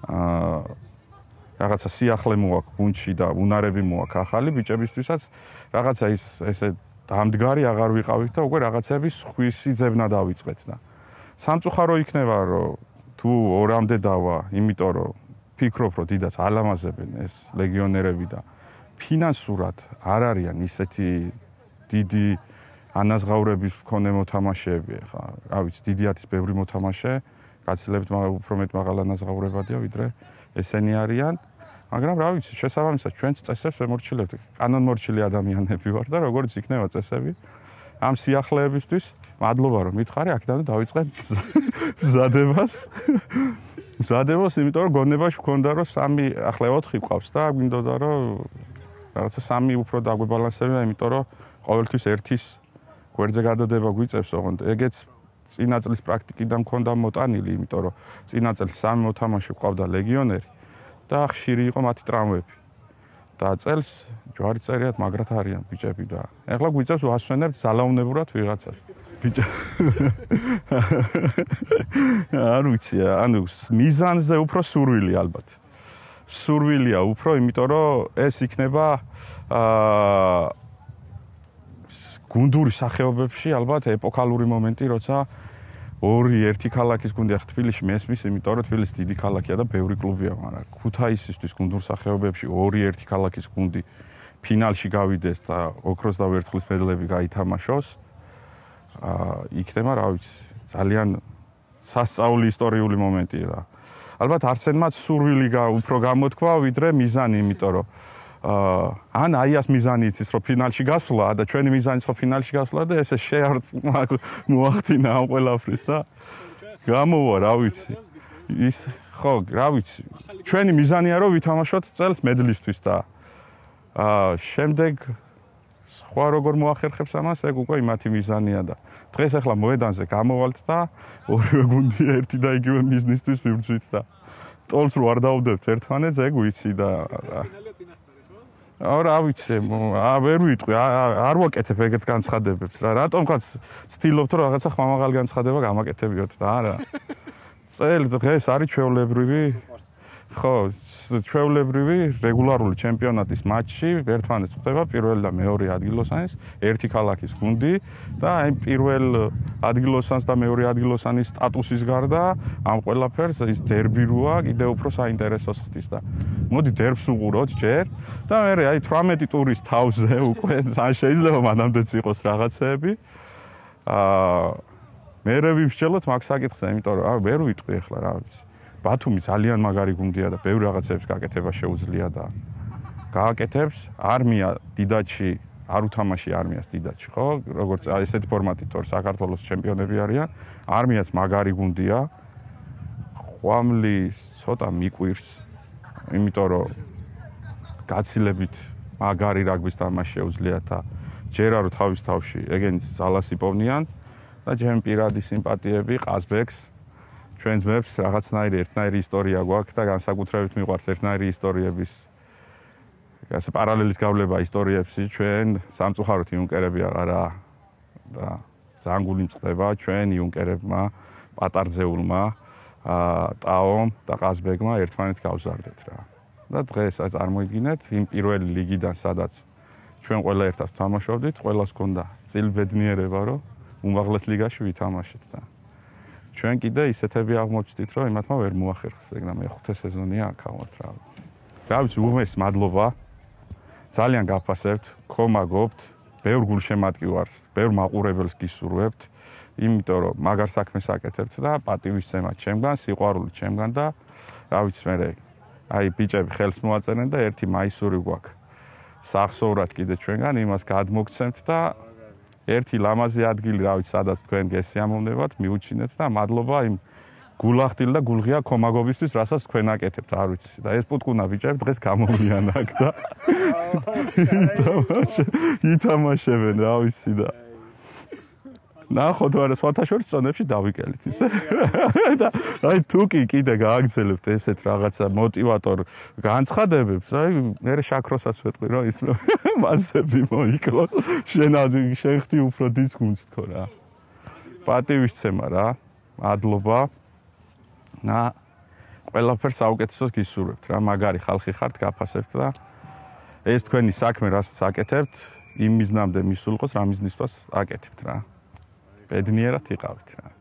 A: რაღაცა სიახლე მოაქვს გუნდში და უნარები მოაქვს ახალი ბიჭებისთვისაც, რაღაცა ის ესე დამდგარი აღარ ვიყავით და უკვე რაღაცების ხვისი ძებნა დავიწყეთ და სამწუხარო იქნება, რომ თუ ორამდე დავა, იმიტომ რომ ფიქრობ, რომ დიდაც ალამაზებენ ეს ლეგიონერები და ფინანსურად არ არიან ისეთი დიდი ანაზღაურების მქონე მოთამაშეები ხა. რა ვიცი, დიდიათის ბევრი მოთამაშე, გაცილებით უფრო მეტ მაღალ ანაზღაურებადია, ვიდრე ესენი არიან. მაგრამ რა ვიცი, შესაბამისად ჩვენც წესებს ვემორჩილებთ. კანონმორჩილი ადამიანები ვარ და როგორც იქნება წესები ამ სიახლეებისთვის, მადლობა რომ მითხარი, აქედან დავიწყე მზადებას. მზადებას, იმიტომ რომ გონებაში ვქონდა რომ 3, ახლა 4 ყავს და გვინდოდა რომ რაღაცა 3 უფრო დაგვებალანსებია, იმიტომ რომ ყოველთვის ერთის გვერდზე გადადება გვიწევს, ოღონდ ეგეც წინა წლის პრაქტიკიდან მქონდა მოტანილი, იმიტომ რომ წინა წელს 3 მოთამაშე ყავდა ლეგიონერი და ხშირი იყო მათი ტრავმები. და წელს ჯვარი წერიათ მაგრად არიან ბიჭები და ეხლა გვიწევს ვასვენებთ ძალაუნებურად ვიღაცას. ბიჭა. არ ვიცი, ანუ მიზანზე უფრო სურვილი ალბათ. სურვილია უფრო, იმიტომ რომ ეს იქნება გუნდური სახეობებში ალბათ ეპოქალური მომენტი, როცა ერთი ქალაქის გუნდი ახლა თბილისში მესმის, იმიტომ რომ თბილისი დიდი ქალაქია და ბევრი კლუბია, მაგრამ ქუთაისისთვის გუნდურ სახეობებში ერთი ქალაქის გუნდი ფინალში გავიდეს და ოქროს და ვერცხლის მედლები გაითამაშოს, იქნება, რა ვიცი, ძალიან სასწაული ისტორიული მომენტია. ალბათ არსენმაც სურვილი უფრო გამოთქვა, ვიდრე მიზანი, იმიტომ რომ ან აიას მიზანი იცის, რომ ფინალში გასვლა და ჩვენი მიზანიც რომ ფინალში გასვლა და ესე მოახდინა ამ ყველაფრის და გამოვა, რა ვიცი. ის ხო, რა ვიცი. ჩვენი მიზანია რომ ვითამაშოთ წელს მედლისთვის და შემდეგ სხვა როგორ მოახერხებს ამას, ეგ უკვე იმათი მიზანია და დღეს ახლა მოედანზე გამოვალთ და ორივე გუნდი ერთი და იგივე მიზნისთვის მიბრძვით და ტოლს რო არ დაუდებთ ერთმანეთს, ეგ ვიცი და რა ვიცი, ვერ ვიტყვი, არ ვაკეთებ ეგეთ განცხადებებს რა. რატომღაც ცდილობთ რომ რაღაცა ხმამაღალი განცხადება გამაკეთებიოთ და არა. დღეს არის ჩვეულებრივი, ხო, ჩვეულებრივი რეგულარული ჩემპიონატის მატჩი, ერთმანეთს ხვდება პირველ და მეორე ადგილოსანის ერთი ქალაქის გუნდი და აი პირველ ადგილოსანს და მეორე ადგილოსანის სტატუსის გარდა ამ ყველაფერს ის დერბი როა კიდევ უფრო საინტერესოს ხდის და მოდი დერბს უყუროთ ჯერ და მე აი 18 ტურის თავზე უკვე ან შეიძლება მანამდეც იყოს რაღაცეები. მე ვიმსჯელოთ მაგ საკითხზე, იმიტომ რომ ვერ ვიტყვი ახლა რა ვიცი. ბათუმი ძალიან მაგარი გუნდია და ბევრი რაღაცებს გაკეთება შეუძლია და გააკეთებს. არმია დიდაჩი არ უთამაში არმიას დიდაჩი, ხო? როგორც ესეთი ფორმატით თორე საქართველოს ჩემპიონები არიან. არმიაც მაგარი გუნდია. ხვამლი ცოტა მიყვირს, იმიტომ რომ გაცილებით მაგარი რაგბის თამაში შეუძლიათ და ჯერა რომ თავის თავში ეგენიც ძალას იპოვნიან და ჩემი პირადი სიმპათიები ყაზბეგს ჩვენ ძმებს რაღაცნაირი ერთნაირი ისტორია გვაქვს და განსაკუთრებით მიყვარს ერთნაირი ისტორიების ასე პარალელის გავლება ისტორიებში ჩვენ სამწუხაროდ იუნკერები აღარა და ზანგული წყდება ჩვენ იუნკერებმა პატარძეულმა ტაომ და ყაზბეგმა ერთმანეთს გავზარდეთ რა. და დღეს აი წარმოიდგინეთ იმ პირველი ლიგიდან სადაც ჩვენ ყველა ერთად ვთამაშობდით, ყველას ჰქონდა წილბედნიერება რომ უმაღლეს ლიგაში ვითამაშეთ და ჩვენ კიდე ისეთები აღმოჩნდით, რომ იმათმა ვერ მოახერხეს, ეგ მეხუთე სეზონია აქ ავართ რა ვიცი. რა ვიცი, უღმეს მადლობა. ძალიან გაფასებთ, ხომაგობთ, ბევრ გულშემატკივარს, ბევრ მაყურებელს გისურვებთ, იმიტომ რომ მაგარ საქმეს აკეთებთ და პატივისცემა ჩემგან, სიყვარული ჩემგან და რა ვიცი მე აი ბიჭები ხელს მოაწერენ და ერთი მაისური გვაქვს. სახსოვრად კიდე ჩვენგან იმას გადმოგცემთ და ერთი ლამაზი ადგილი, რა ვიცი, სადაც თქვენ გესიამოვნებათ, მიუჩინეთ და მადლობა იმ გულახდილ და გულღია კომაგობისთვის, რასაც თქვენ აკეთებთ, არ ვიცი. და ეს პუტკუნა ბიჭები დღეს გამოვიან აქ და ითამაშებენ, რა ვიცი და ნახოთ, არა, სხვათა შორის წონებში დავიკელით ისე. და აი თუ კიდე გააგრძელებთ ესეთ რაღაცა მოტივატორ განცხადებებს, აი მე შაქროსაც ვეტყვი, რომ ის მასები მოიკლოს, შენ ხდი უფრო დის გუნდს თქო რა. პატივისცემა რა, მადლობა. და ყველაფერს საუკეთესოს გისურვებთ რა, მაგარი ხალხი ხართ, გაფასებთ და ეს თქვენი საქმე რასაც აკეთებთ, იმ მიზნამდე მისულყოს, რა მიზნისთვის აკეთებთ რა. ბედნიერად იყავით რა.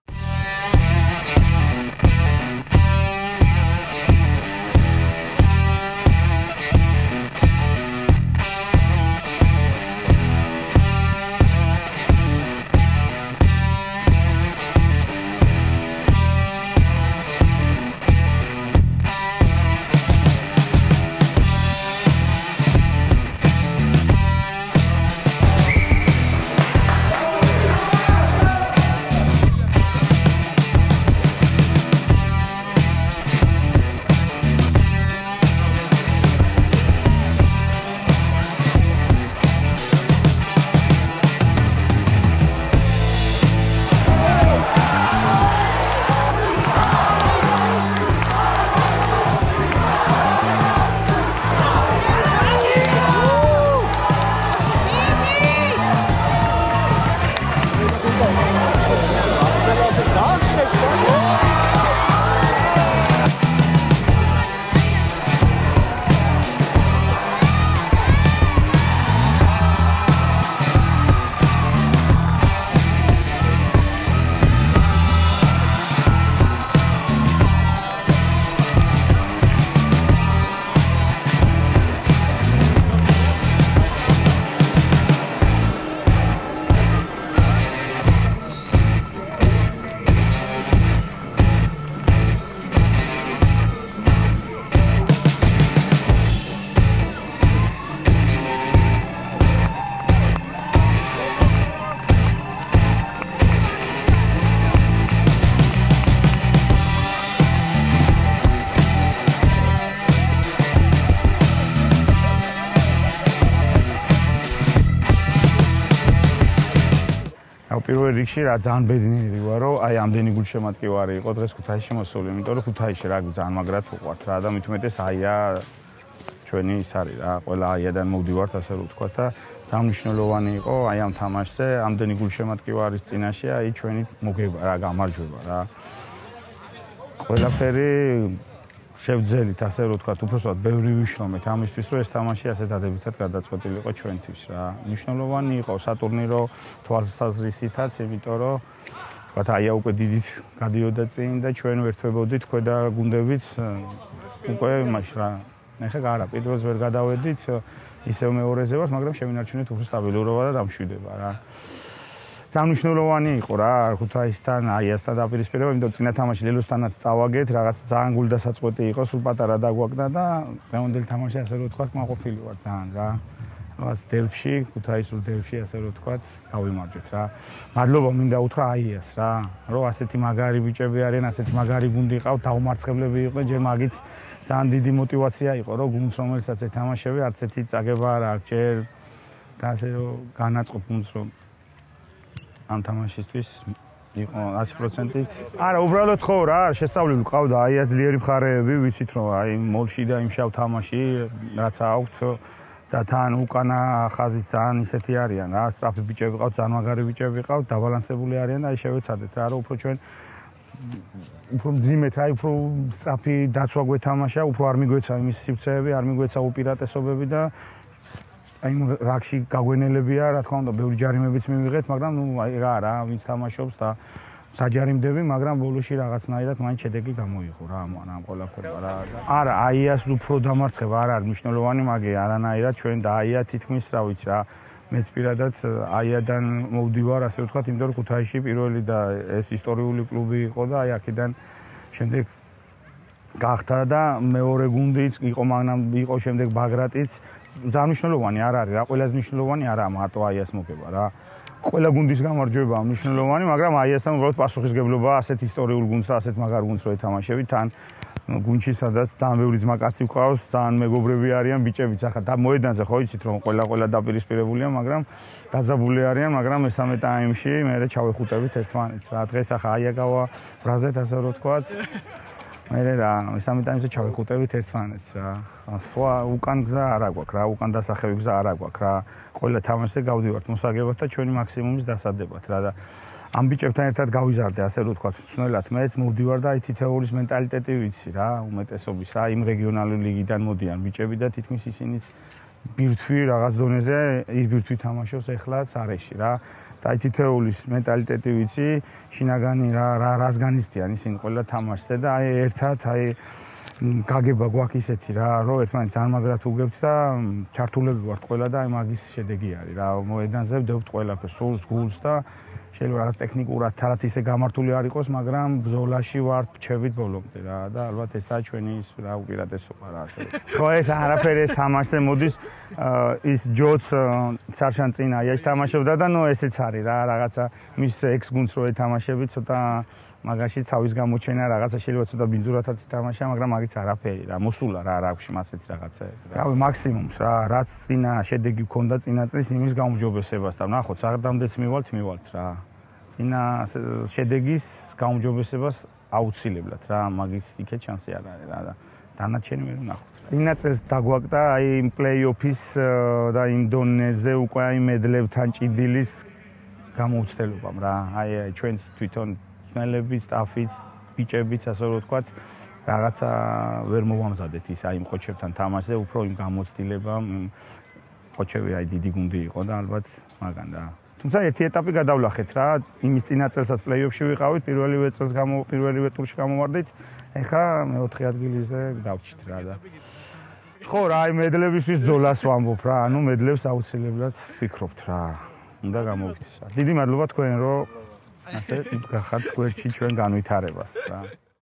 C: პირველ რიგში რა ძალიან ბედნიერი ვარ, რომ აი ამდენი გულშემატკივარი იყო დღეს ქუთაისში მოსული, იმიტომ რომ ქუთაისში რა ძალიან მაგრად უყვართ რა და მით უმეტეს აია ჩვენი ის არის რა, ყველა აიადან მოვდივართ, ასე რომ ვთქვა და ძალიან მნიშვნელოვანი იყო აი ამ თამაშზე, ამდენი გულშემატკივარის წინაშე აი ჩვენი მოგება რა, გამარჯვება რა. ყველაფერი შევძელით, ასე რომ ვთქვა, უბრალოდ ბევრი ვიშრომეთ ამისთვის, რომ ეს თამაში ასე დადებითად გადაწყვეტილიყო ჩვენთვის რა. მნიშვნელოვანი იყო სატურნირო თვალსაზრისითაც, იმიტომ რომ ვთქვა, აია უკვე დიდით გადიოდა წინ და ჩვენ ვერთვებოდით ქვედა გუნდებით უკვე მაშინ რა. ეხლა არა, პირველს ვერ გადავედით, ისევ მეორეზე ვართ, მაგრამ შევინარჩუნეთ უფრო სტაბილურობა და დამშვიდება რა. ძალიან მნიშვნელოვანი იყო რა ქუთაისთან, აიასთან დაპირისპირება, იმიტომ რომ წინა თამაში ლელოსთანაც წავაგეთ, რაღაც ძალიან გულდასაწყვეტი იყო, სულ პატარა დაგვაკდა და დღევანდელი თამაში ასე რომ ვთქვათ, მაყოფილი ვარ ძალიან რა. რაღაც დელფში, ქუთაისურ დელფში ასე რომ ვთქვათ, გავიმარჯვეთ რა. მადლობა მინდა უთხრა აიას რა, რომ ასეთი მაგარი ბიჭები არიან, ასეთი მაგარი გუნდი ყავთ, დაუმარცხებლები იყვნენ, ჯერ მაგიც ძალიან დიდი мотиваცია იყო, რომ გუნდს რომელსაც ეთამაშები, არც ერთი წაგება არ აქვს, ჯერ და ასე რომ განაწყობ გუნდს რომ ამ თამაშისთვის იყო 100%-ით. არა, უბრალოდ ხო რა, შესწავლილი ყავდა აია ძლიერი მხარეები, ვიცით რომ აი მოლში და იმ შავ თამაში რაც აქვთ და თან უკანა ხაზი ძალიან ისეთი არიან რა, სწრაფი ბიჭები ყავთ, ძალიან მაგარი ბიჭები ყავთ, დაბალანსებული არიან და აი შევეცადეთ რა, რომ უფრო ჩვენ უფრო მძიმეთ, აი უფრო სწრაფი დაცვა გვეთამაშა, უფრო არ მიგვეცა იმის სივრცეები, არ მიგვეცა უპირატესობები და აი რაგში გაგვენელებია, რა თქმა უნდა, ბევრი ჯარიმებიც მივიღეთ, მაგრამ ნუ აი რა, ვინც თამაშობს და დაჯარიმდები, მაგრამ ბოლოში რაღაცნაირად მაინც შედეგი გამოიღო რა, ამ ყველაფერმა რა. არა, აიას უფრო დამარცხება არ არის მნიშვნელოვანი, მაგრამ არანაირად ჩვენ და აია თითქმის, რა ვიცი რა, მეც პირადად აიადან მოვდივარ, ასე ვთქვათ, იმიტომ რომ ქუთაისში პირველი და ეს ისტორიული კლუბი იყო და აი აქედან შემდეგ გახდა და მეორე გუნდიც იყო, მაგრამ იყო შემდეგ ბაგრატიც ძალიან მნიშვნელოვანი არ არის რა, ყველაზე მნიშვნელოვანი არაა მარტო აი ეს მოგება რა. ყველა გუნდის გამარჯვება მნიშვნელოვანი, მაგრამ აი ესთან უბრალოდ პასუხისგებლობა ასეთ ისტორიულ გუნდს და ასეთ მაგარ გუნდს რო ეთამაშები, თან გუნდში სადაც ძალიან ბევრი ძმაკაცი ვყავს, ძალიან მეგობრები არიან, ბიჭებიც ახლა და მოედანზე ხო იცით რომ ყველა დაპირისპირებულია, მაგრამ დაძაბული არიან, მაგრამ მესამე ტაიმში მე ჩავეხუტებით ერთმანეთს რა. დღეს ახლა აიაგავა ბრაზეთ ასე რომ ვთქვათ. მე რა მესამე ტაიმში ჩავეხუტებით ერთმანეთს რა. სხვა უკან გზა არ აქვს რა, უკან დასახევი გზა არ აქვს რა. ყველა თამაშზე გავდივართ მოსაგებად და ჩვენი მაქსიმუმის დასადებად რა და ამ ბიჭებთან ერთად გავიზარდე ასე რომ ვთქვათ, ცნელად მეც მოვდივარ და აი თითოეულის მენტალიტეტი ვიცი რა, უმეტესობის რა, იმ რეგიონალური ლიგიდან მოდიან ბიჭები და თითქმის ისინიც ბირთვი რაღაც დონეზე ის ბირთვი თამაშობს ეხლაც არეში რა. და აი თითოეულის მენტალიტეტი ვიცი, შინაგანი რას განიცდიან ისინი ყველა თამაშზე და აი ერთად აი გაგება გვაქვს ისეთი რა, რომ ერთმანეთს ძალიან მაგრად უგებთ და ჩართულები ვართ ყველა და აი მაგის შედეგი არის რა. მოედანზე ვდებთ ყველაფერს, სულს, გულს და შეიძლება რაღაც ტექნიკურად თარათ ისე გამართული არ იყოს, მაგრამ ბრძოლაში ვართ, ჩებით ბოლომდე რა და ალბათ ესაა ჩვენი ის რა უპირატესობა რა. ხო ეს არაფერი ეს თამაშზე მოდის ის ჯოც სარშან წინა აიაში თამაშობდა და ნუ ესეც არის რა, რაღაცა მის ექს გუნდს რო ეთამაშები ცოტა მაგაში თავის გამოჩენა რაღაცა შეიძლება ცოტა ბინძურათაც ითამაშა, მაგრამ მაგის არაფერი რა, მოსულა რა არ აქვს მასეთი რაღაცეები. რავი, მაქსიმუმს რა, რაც წინა შედეგი გქონდა წინა წლის იმის გაუმჯობესებასთან. ნახოთ, საღდამდეც მივალთ რა. წინა შედეგის გაუმჯობესებას აუცილებლად რა, მაგის იქეთ შანსი არ არის რა და დანარჩენი მე ვნახოთ. წინა წელს დაგვაკდა აი იმ პლეი-ოფის და იმ დონეზე უკვე აი მედლებთან ჭიდილის გამოუცდელობამ რა. აი ჩვენს თვითონ მელებით, სტაფიც, ბიჭებიც, ასე რომ ვთქვათ, რაღაცა ვერ მოვამზადეთ ის აი იმ ხოჩებთან თამაშზე, უფრო იმ გამოცდილებამ ხოჩები აი დიდი გუნდი იყო და ალბათ მაგან რა. თუმცა ერთი ეტაპი გადავლახეთ რა, იმის წინა წელსაც პლეი-ოფში ვიყავით, პირველივე ტურში გამოვარდით, ეხლა მეოთხე ადგილზე დავჭით რა და. ხო რა, აი მედლებისთვის ბრძოლას ვამბობ რა, ანუ მედლებს აუცილებლად ვფიქრობთ რა. უნდა გამოვიქცეს. დიდი მადლობა თქვენ რომ ასე გახართ გვერდში ჩვენ განვითარებას რა.